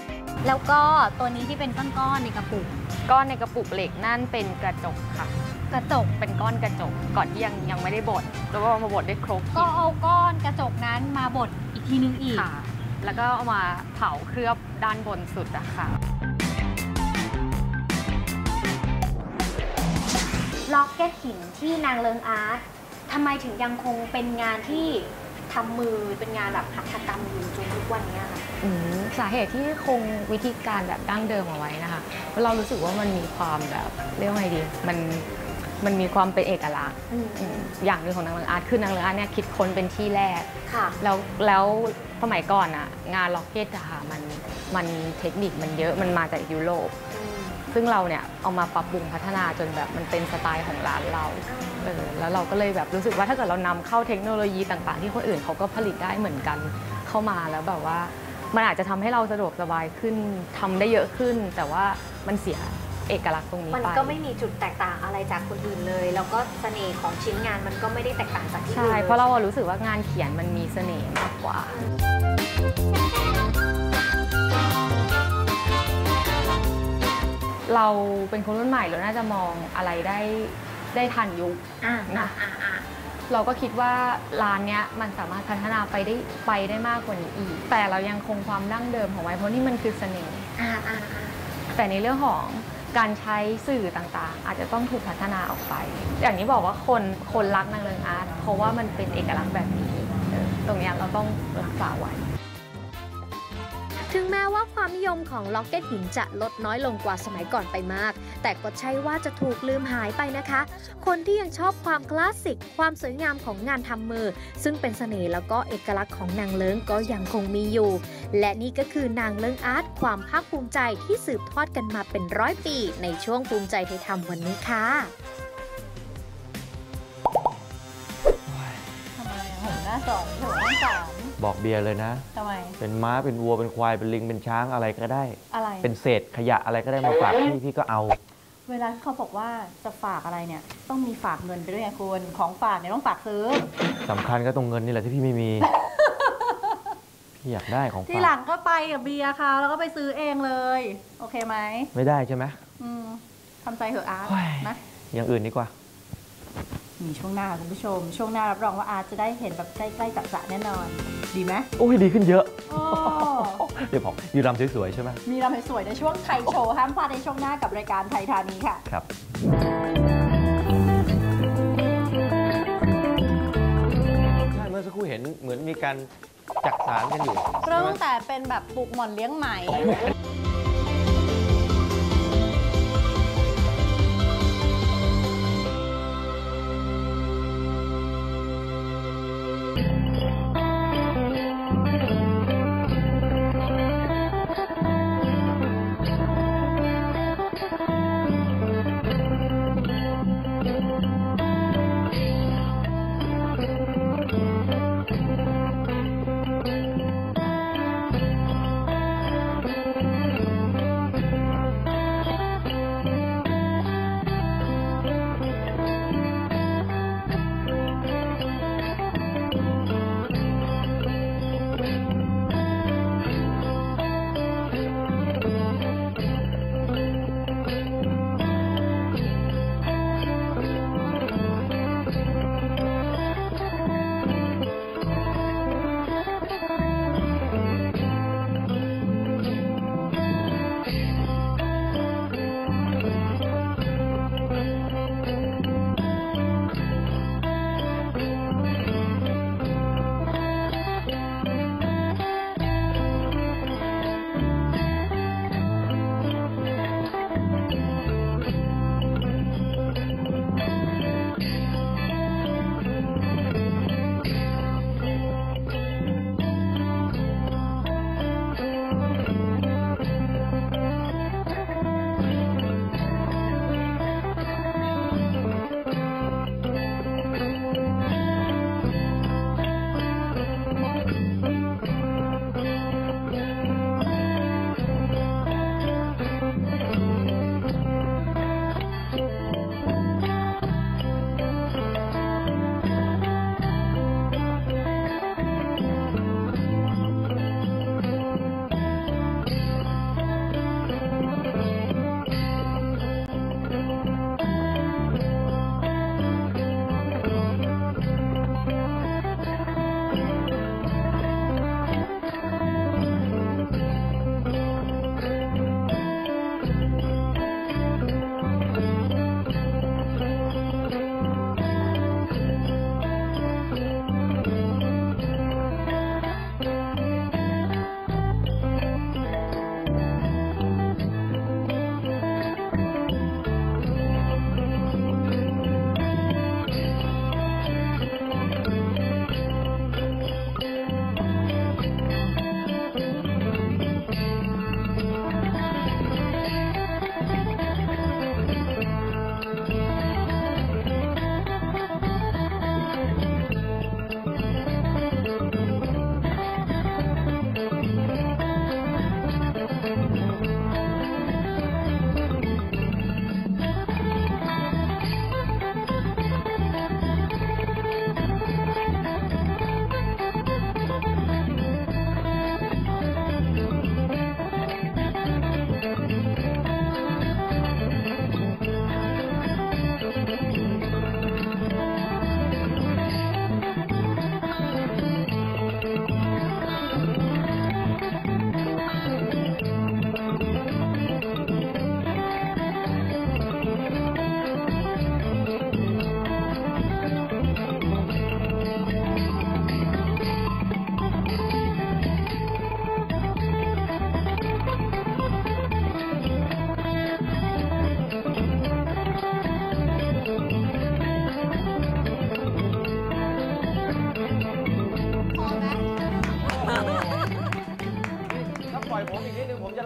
แล้วก็ตัวนี้ที่เป็นก้อนๆในกระปุกก้อนในกระปุกเหล็กนั่นเป็นกระจกค่ะกระจกเป็นก้อนกระจกก่อนที่ยังยังไม่ได้บดแล้วก็เอามาบดได้ครบก็เอาก้อนกระจกนั้นมาบดอีกทีนึงอีกค่ะแล้วก็เอามาเผาเคลือบด้านบนสุดอะค่ะล็อกเก็ตหินที่นางเลิงอาร์ตทำไมถึงยังคงเป็นงานที่ทำมือเป็นงานแบบหัตถกรรมอยู่จนทุกวันนี้ค่ะสาเหตุที่คงวิธีการแบบดั้งเดิมเอาไว้นะคะเพราะเรารู้สึกว่ามันมีความแบบเรียกว่าไงดีมันมันมีความเป็นเอกลักษณ์อย่างหนึ่งของนางเลิงอาร์ตคือนางเลิงอาร์ตเนี่ยคิดค้นเป็นที่แรกแล้วแล้วสมัยก่อนอะงานล็อกเก็ตอะค่ะมันมันเทคนิคมันเยอะมันมาจากยุโรปซึ่งเราเนี่ยเอามาปรับปรุงพัฒนาจนแบบมันเป็นสไตล์ของร้านเราเออแล้วเราก็เลยแบบรู้สึกว่าถ้าเกิดเรานำเข้าเทคโนโลยีต่างๆที่คนอื่นเขาก็ผลิตได้เหมือนกันเข้ามาแล้วแบบว่ามันอาจจะทำให้เราสะดวกสบายขึ้นทำได้เยอะขึ้นแต่ว่ามันเสียเอกลักษณ์ตรงนี้ไปมันก็ไม่มีจุดแตกต่างอะไรจากคนอื่นเลยแล้วก็เสน่ห์ของชิ้นงานมันก็ไม่ได้แตกต่างจากที่อื่นใช่เพราะเรารู้สึกว่างานเขียนมันมีเสน่ห์มากกว่าเราเป็นคนรุ่นใหม่เราน่าจะมองอะไรได้ได้ทันยุคนะเราก็คิดว่าร้านเนี้ยมันสามารถพัฒนาไปได้ไปได้มากกว่านี้อีกแต่เรายังคงความดั้งเดิมของไว้เพราะนี่มันคือเสน่ห์แต่ในเรื่องของการใช้สื่อต่างๆอาจจะต้องถูกพัฒนาออกไปอย่างนี้บอกว่าคนคนรักนางเลิงอาร์ตเพราะว่ามันเป็นเอกลักษณ์แบบนี้ตรงนี้เราต้องรักษาไว้ถึงแม้ว่าความนิยมของล็อกเก็ตหินจะลดน้อยลงกว่าสมัยก่อนไปมากแต่ก็ใช่ว่าจะถูกลืมหายไปนะคะคนที่ยังชอบความคลาสสิกความสวยงามของงานทำมือซึ่งเป็นเสน่ห์แล้วก็เอกลักษณ์ของนางเลิงก็ยังคงมีอยู่และนี่ก็คือนางเลิงอาร์ตความภาคภูมิใจที่สืบทอดกันมาเป็นร้อยปีในช่วงภูมิใจไทยทำวันนี้ค่ะทำไมหัวหน้าสองหัวหน้าสามบอกเบียร์เลยนะทำไมเป็นม้าเป็นวัวเป็นควายเป็นลิงเป็นช้างอะไรก็ได้อะไรเป็นเศษขยะอะไรก็ได้มาฝากพี่พี่ก็เอาเวลาเขาบอกว่าจะฝากอะไรเนี่ยต้องมีฝากเงินไปด้วยไงคุณของฝากเนี่ยต้องฝากซื้อสำคัญก็ตรงเงินนี่แหละที่พี่ไม่มี พี่อยากได้ของฝากที่หลังก็ไปกับเบียร์ค่ะแล้วก็ไปซื้อเองเลยโอเคไหมไม่ได้ใช่ไหมอืมทำใจเถอะอาร์ตนะอย่างอื่นดีกว่ามีช่วงหน้าคุณผู้ชมช่วงหน้ารับรองว่าอาร์ตจะได้เห็นแบบใกล้ๆจับๆแน่นอนดีไหมโอ้ยดีขึ้นเยอะเดี๋ยวผมมีรำสวยๆใช่ไหมมีรำสวยๆในช่วงไทยโชว์ห้ามพลาดในช่วงหน้ากับรายการไทยธานีค่ะครับใช่เมื่อสักครู่เห็นเหมือนมีการจักสารกันอยู่เริ่มตั้งแต่เป็นแบบปลูกหม่อนเลี้ยงไหม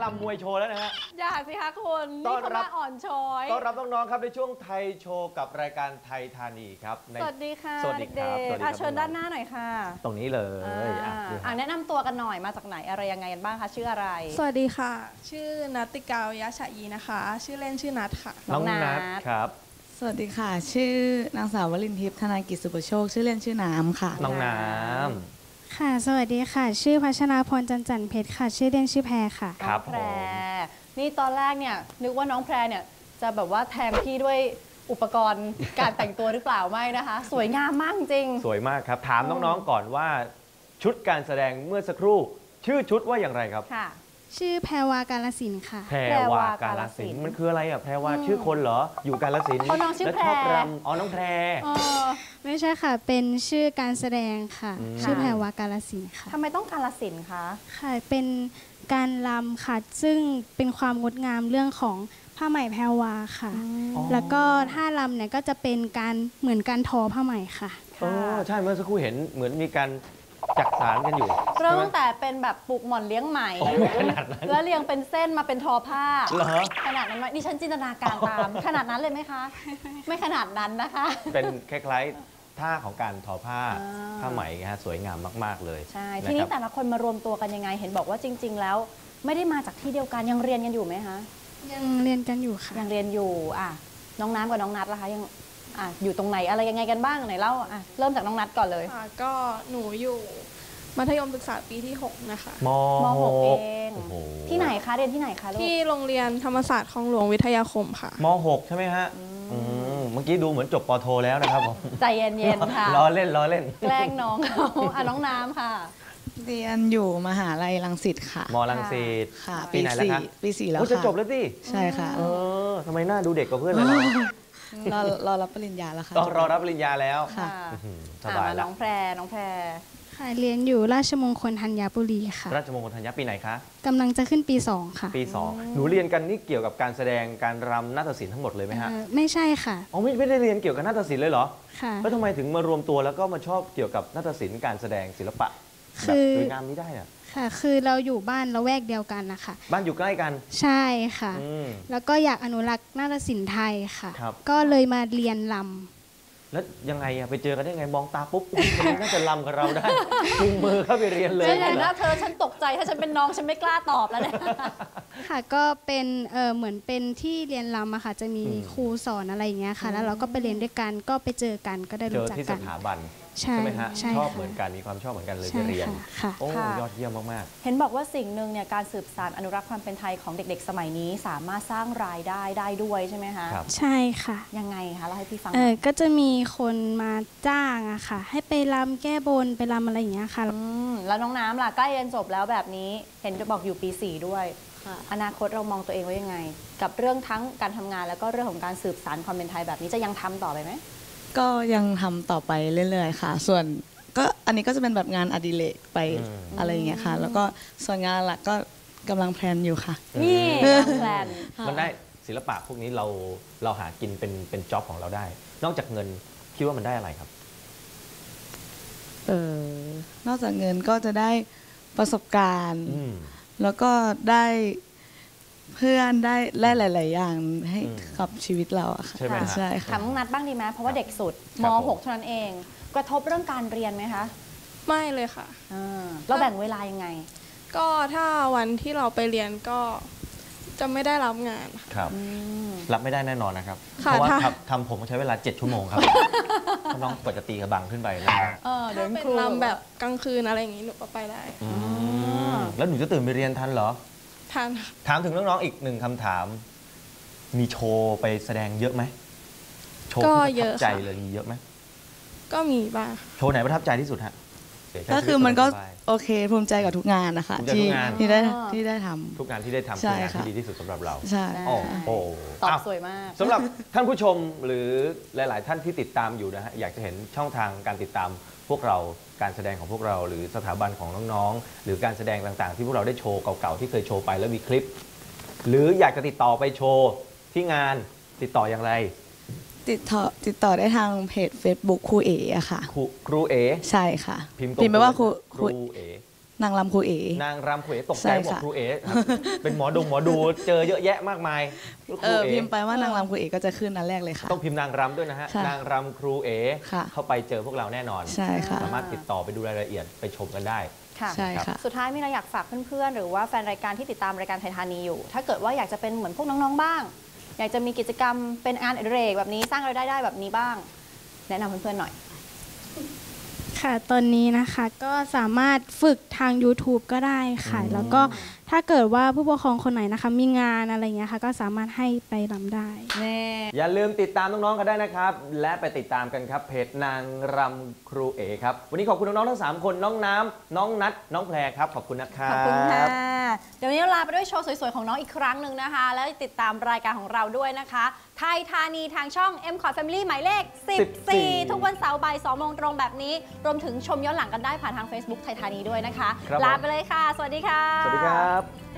รำมวยโชว์แล้วนะฮะอย่าสิคะคุณต้นี่อนเขารับมาอ่อนช้อยต้อนรับน้องๆครับในช่วงไทยโชว์กับรายการไทยธานีครับในสวัสดีค่ะสวัสดีครับเด็กสวัสดีๆครัอ่ะบเชิญด้านหน้าหน่อยค่ะตรงนี้เลยอ่าอ่ะดูคอ่ะรับแนะนำตัวกันหน่อยมาจากไหนอะไรยังไงกันบ้างคะชื่ออะไรสวัสดีค่ะ ชื่อนัตติกาวยะฉะยีนะคะ ชื่อเล่นชื่อนัทค่ะน้องนัทครับสวัสดีค่ะ ชื่อนางสาววลินทิพย์ธนากิจสุประโชค ชื่อเล่นชื่อน้ำค่ะน้องน้ค่ะ สวัสดีค่ะ ชื่อพัชนาพรจันจันเพชรค่ะ ชื่อเล่นชื่อแพรค่ะำครับน้องแพรผมนี่ตอนแรกเนี่ยนึกว่าน้องแพรเนี่ยจะแบบว่าแทนพี่ด้วยอุปกรณ์การแต่งตัวหรือเปล่าไม่นะคะ สวยงามมากจริงสวยมากครับ ถามน้องๆก่อนว่าชุดการแสดงเมื่อสักครู่ ชื่อชุดว่าอย่างไรครับค่ะชื่อแพรวากาลสินธุ์ค่ะแพรวากาลสินธุ์มันคืออะไรอ่ะแพรวาชื่อคนเหรออยู่กาลสินธุ์เพราะน้องชื่อแล้วชอบแพรรำอ๋อน้องแพรเออไม่ใช่ค่ะ เป็นชื่อการแสดงค่ะอืมชื่อแพรวากาลสินธุ์ค่ะทำไมต้องกาลสินธุ์คะค่ะ เป็นการรำค่ะ ซึ่งเป็นความงดงามเรื่องของผ้าไหมแพรวาค่ะอ๋อแล้วก็ท่ารำเนี่ยก็จะเป็นการเหมือนการทอผ้าไหมค่ะโอ้ใช่เมื่อสักครู่เห็นเหมือนมีการจักสารกันอยู่เริ่มใช่ไหตั้งแต่เป็นแบบปลูกหม่อนเลี้ยงไหมโอ้ขนาดนั้นแล้วเรียงเป็นเส้นมาเป็นทอผ้าเหรอขนาดนั้นไหมดิฉันจินตนาการตาม ขนาดนั้นเลยไหมคะ ไม่ขนาดนั้นนะคะเป็นคล้ายๆท่าของการทอผ้าอ่าผ้าไหมนะฮะสวยงามมากๆเลยใช่ะทีนี้ครับแต่ละคนมารวมตัวกันยังไง เห็นบอกว่าจริง ๆ แล้ว ไม่ได้มาจากที่เดียวกันยังเรียนกันอยู่ไหมคะยังเรียนกันอยู่ค่ะยังเรียนอยู่อ่ะน้องน้ำกับน้องนัทล่ะคะยังอ่ะอยู่ตรงไหนอะไรยังไงกันบ้างไหนเล่าอ่ะเริ่มจากน้องนัทก่อนเลยค่ะ ก็หนูอยู่มัธยมศึกษาปีที่ หก นะคะมม .หก เองโอ้โหที่ไหนคะเรียนที่ไหนคะลูกที่โรงเรียนธรรมศาสตร์คลองหลวงวิทยาคมค่ะม .หก ใช่ไหมฮะอืมเมื่อกี้ดูเหมือนจบปโทแล้วนะครับผมใจเย็นๆค่ะล้อเล่นล้อเล่นแกล้งน้องเขาอ่ะน้องน้ำค่ะเรียนอยู่มหาลัยรังสิตค่ะมรังสิตค่ะปีไหนแล้วคะปีสี่แล้วโอ้จะค่ะจบแล้วสิใช่ค่ะเออทำไมหน้าดูเด็กกว่าเพื่อนเลยเรารอรอรับปริญญาแล้วค่ะต้องรอรับปริญญาแล้วค่ะอื้อหือสอ่ะบายมาแล้น้วองแพรน้องแพรค่ะ เรียนอยู่ราชมงคลธัญบุรีค่ะราชมงคลธัญญาปีไหนคะกำลังจะขึ้นปีสองค่ะปีสองหนูเรียนกันนี่เกี่ยวกับการแสดงการรำนาฏศิลป์ทั้งหมดเลยไหมฮะเอ่อไม่ใช่ค่ะอ๋อไม่ไม่ได้เรียนเกี่ยวกับนาฏศิลป์เลยเหรอค่ะแล้วทำไมถึงมารวมตัวแล้วก็มาชอบเกี่ยวกับนาฏศิลป์การแสดงศิลปะคืแบบอสวยงามนี้ได้น่ะค่ะ คือเราอยู่บ้านละแวกเดียวกันนะคะบ้านอยู่ใกล้กันใช่ค่ะอืมแล้วก็อยากอนุรักษ์นาฏศิลป์ไทยค่ะครับก็เลยมาเรียนลแล้วยังไงอะไปเจอกันได้ไงมองตาปุ๊บอุ๊ยคนนี้น่าจะรำกับเราได้จูงมือเข้าไปเรียนเลยฉันเห็นหน้าเธอฉันตกใจถ้าฉันเป็นน้องฉันไม่กล้าตอบแล้วเนี่ยำค่ะ ก็เป็นเออเหมือนเป็นที่เรียนลำอะค่ะ จะมีอืมครูสอนอะไรอย่างเงี้ยค่ะ แล้วเราก็ไปเรียนด้วยกัน ก็ไปเจอกัน ก็ได้เจรู้อจักที่สกันถาบันใช่ใช่ไหมฮะใช่ชอบค่ะเหมือนกันมีความชอบเหมือนกันเลยไปใช่เรียนค่ะค่ะโอ้ค่ะยอดเยี่ยมมากเห็นบอกว่าสิ่งหนึ่งเนี่ยการสืบสานอนุรักษ์ความเป็นไทยของเด็ก ๆ สมัยนี้สามารถสร้างรายได้ได้ด้วยใช่ไหมคะๆครับใช่ค่ะยังไงคะเล่าให้พี่ฟังหเอน่ออยก็จะมีคนมาจ้างอะค่ะ ให้ไปรำแก้บนไปรำอะไรอย่างเงี้ยค่ะมแล้วน้องน้ำล่ะใกล้เรียนจบแล้วแบบนี้ เห็นจะบอกอยู่ปีสี่ด้วยค่ะอนาคตเรามองตัวเองไว้ยังไง กับเรื่องทั้งการทำงานแล้วก็เรื่องของการสืบสานความเป็นไทยแบบนี้จะยังทำต่อไปไหมก็ยังทำต่อไปเรื่อยๆค่ะ ส่วนก็อันนี้ก็จะเป็นแบบงานอดิเรกไปอืมอะไรอย่างเงี้ยค่ะ แล้วก็ส่วนงานหลักก็กำลังแพลนอยู่ค่ะนี่วางแผนมันได้ศิลปะพวกนี้เราเราหากินเป็นเป็นจ็อบของเราได้ นอกจากเงินคิดว่ามันได้อะไรครับเออนอกจากเงินก็จะได้ประสบการณ์อืมแล้วก็ได้เพื่อนได้ได้หลาย ๆ อย่างให้อืมกับชีวิตเราอะค่ะใช่ไหมฮะใช่ถาค่ะมน้องนัดบ้างดีไหมเพราะว่าเด็กสุดครัมบผมหก เท่านั้นเอง กระทบเรื่องการเรียนไหมคะไม่เลยค่ะอ่าเราแบ่งเวลายังไงก็ถ้าวันที่เราไปเรียนก็จะไม่ได้รับงานค่ะครับอืมรับไม่ได้แน่นอนนะครับ เพค่ะราะว่าถ้าทำทำผมใช้เวลาเจ็ดชั่วโมงครับ เพราะน้องกว่าจะตีกระบังขึ้นไปนะฮะเออเดี๋ยวถ้าเป็นครูรำแบบกลางคืนอะไรอย่างงี้หนูก็ไปได้อืมแล้วหนูจะตื่นไปเรียนทันเหรอทันค่ะถามถึงน้องๆอีกหนึ่งคำถาม มีโชว์ไปแสดงเยอะไหมโชว์ก็ที่ประเยทัอะบใจค่ะเลยมีเยอะไหมก็มีบ้างโชว์ไหนประทับใจที่สุดฮะก็คือมันก็สบายโอเคภูมิใจกับทุกงานนะคะภูมิใจทุที่กงานที่ได้ที่ได้ททุกงานที่ได้ทำใช่คืองานค่ะที่ดีที่สุดสำหรับเราำใช่โอ้โหตอบอ้าวสวยมากสำหรับท่านผู้ชมหรือหลาย ๆ ท่านที่ติดตามอยู่นะฮะอยากจะเห็นช่องทางการติดตามพวกเราการแสดงของพวกเราหรือสถาบันของน้อง ๆ หรือการแสดงต่าง ๆ ที่พวกเราได้โชว์เก่า ๆ ที่เคยโชว์ไปแล้วมีคลิป หรืออยากจะติดต่อไปโชว์ที่งานติดต่ออย่างไรติดต่อติดต่อได้ทางเพจ Facebook ครูเออะค่ะครูครูเอใช่ค่ะพิมพ์ตรงพิมพ์ไปว่าครูครูเอคนางรำครูเอ๋นางรำครูเอ๋ตกใจใช่บอกค่ะครูเอ๋ครับเป็นหมอดงหมอดูเจอเยอะแยะมากมายครูเออเอ๋พิมพ์ไปว่านางรำครูเอ๋ก็จะขึ้นอันแรกเลยค่ะต้องพิมพ์นางรำด้วยนะฮะค่ะนางรำครูเอ๋ค่ะเข้าไปเจอพวกเราแน่นอนใช่ค่ะสามารถติดต่อไปดูรายละเอียดไปชมกันได้ค่ะใช่ค่ะสุดท้ายมีอะไรอยากฝากเพื่อนๆ หรือว่าแฟนรายการที่ติดตามรายการไทยธานีอยู่ ถ้าเกิดว่าอยากจะเป็นเหมือนพวกน้องๆ บ้าง อยากจะมีกิจกรรมเป็นงานอดิเรกแบบนี้สร้างรายได้ได้แบบนี้บ้าง แนะนำเพื่อนๆ หน่อยค่ะ ตอนนี้นะคะก็สามารถฝึกทาง YouTube ก็ได้ค่ะ แล้วก็ถ้าเกิดว่าผู้ปกครองคนไหนนะคะ มีงานอะไรอย่างเงี้ยค่ะ ก็สามารถให้ไปรำได้อย่าลืมติดตามน้องๆกันได้นะครับ และไปติดตามกันครับเพจนางรำครูเอ๋ครับ วันนี้ขอบคุณน้องๆทั้งสามคนน้องน้ำน้องนัทน้องแพรครับขอบคุณนะครับขอบคุณค่ะ เดี๋ยววันนี้เราลาไปด้วยโชว์สวยๆ ของน้องอีกครั้งหนึ่งนะคะ แล้วติดตามรายการของเราด้วยนะคะ ไทยธานีทางช่อง เอ็ม คอร์ด Family หมายเลข สิบสี่ ทุกวันเสาร์บ่ายสองโมงตรงแบบนี้ รวมถึงชมย้อนหลังกันได้ผ่านทาง Facebook ไทยธานีด้วยนะคะครับลาไปเลยค่ะ สวัสดีค่ะสวัสดีครับ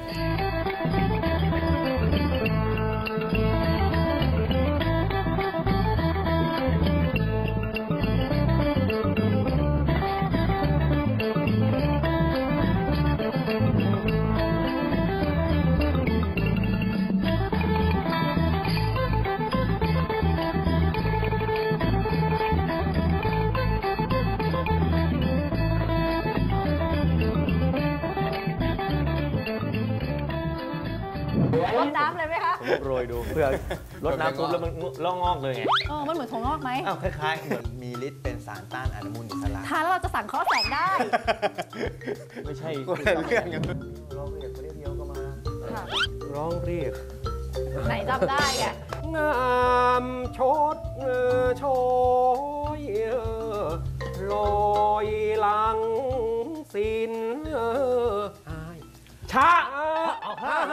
รดน้ำเลยไหมคะผมโรยดูเพื่อลดน้ำซุปแล้วมันล่องงอกเลยไงเออมันเหมือนถั่วงอกไหมอ้าวคล้ายๆเหมือนมีฤทธิ์เป็นสารต้านอนุมูลอิสระทานแล้วเราจะสั่งข้อแสงได้ไม่ใช่คนละเรื่องกันร้องเรียกคนเดียวก็มาค่ะร้องเรียกไหนจำได้ไงงามชดเงอโชยลอ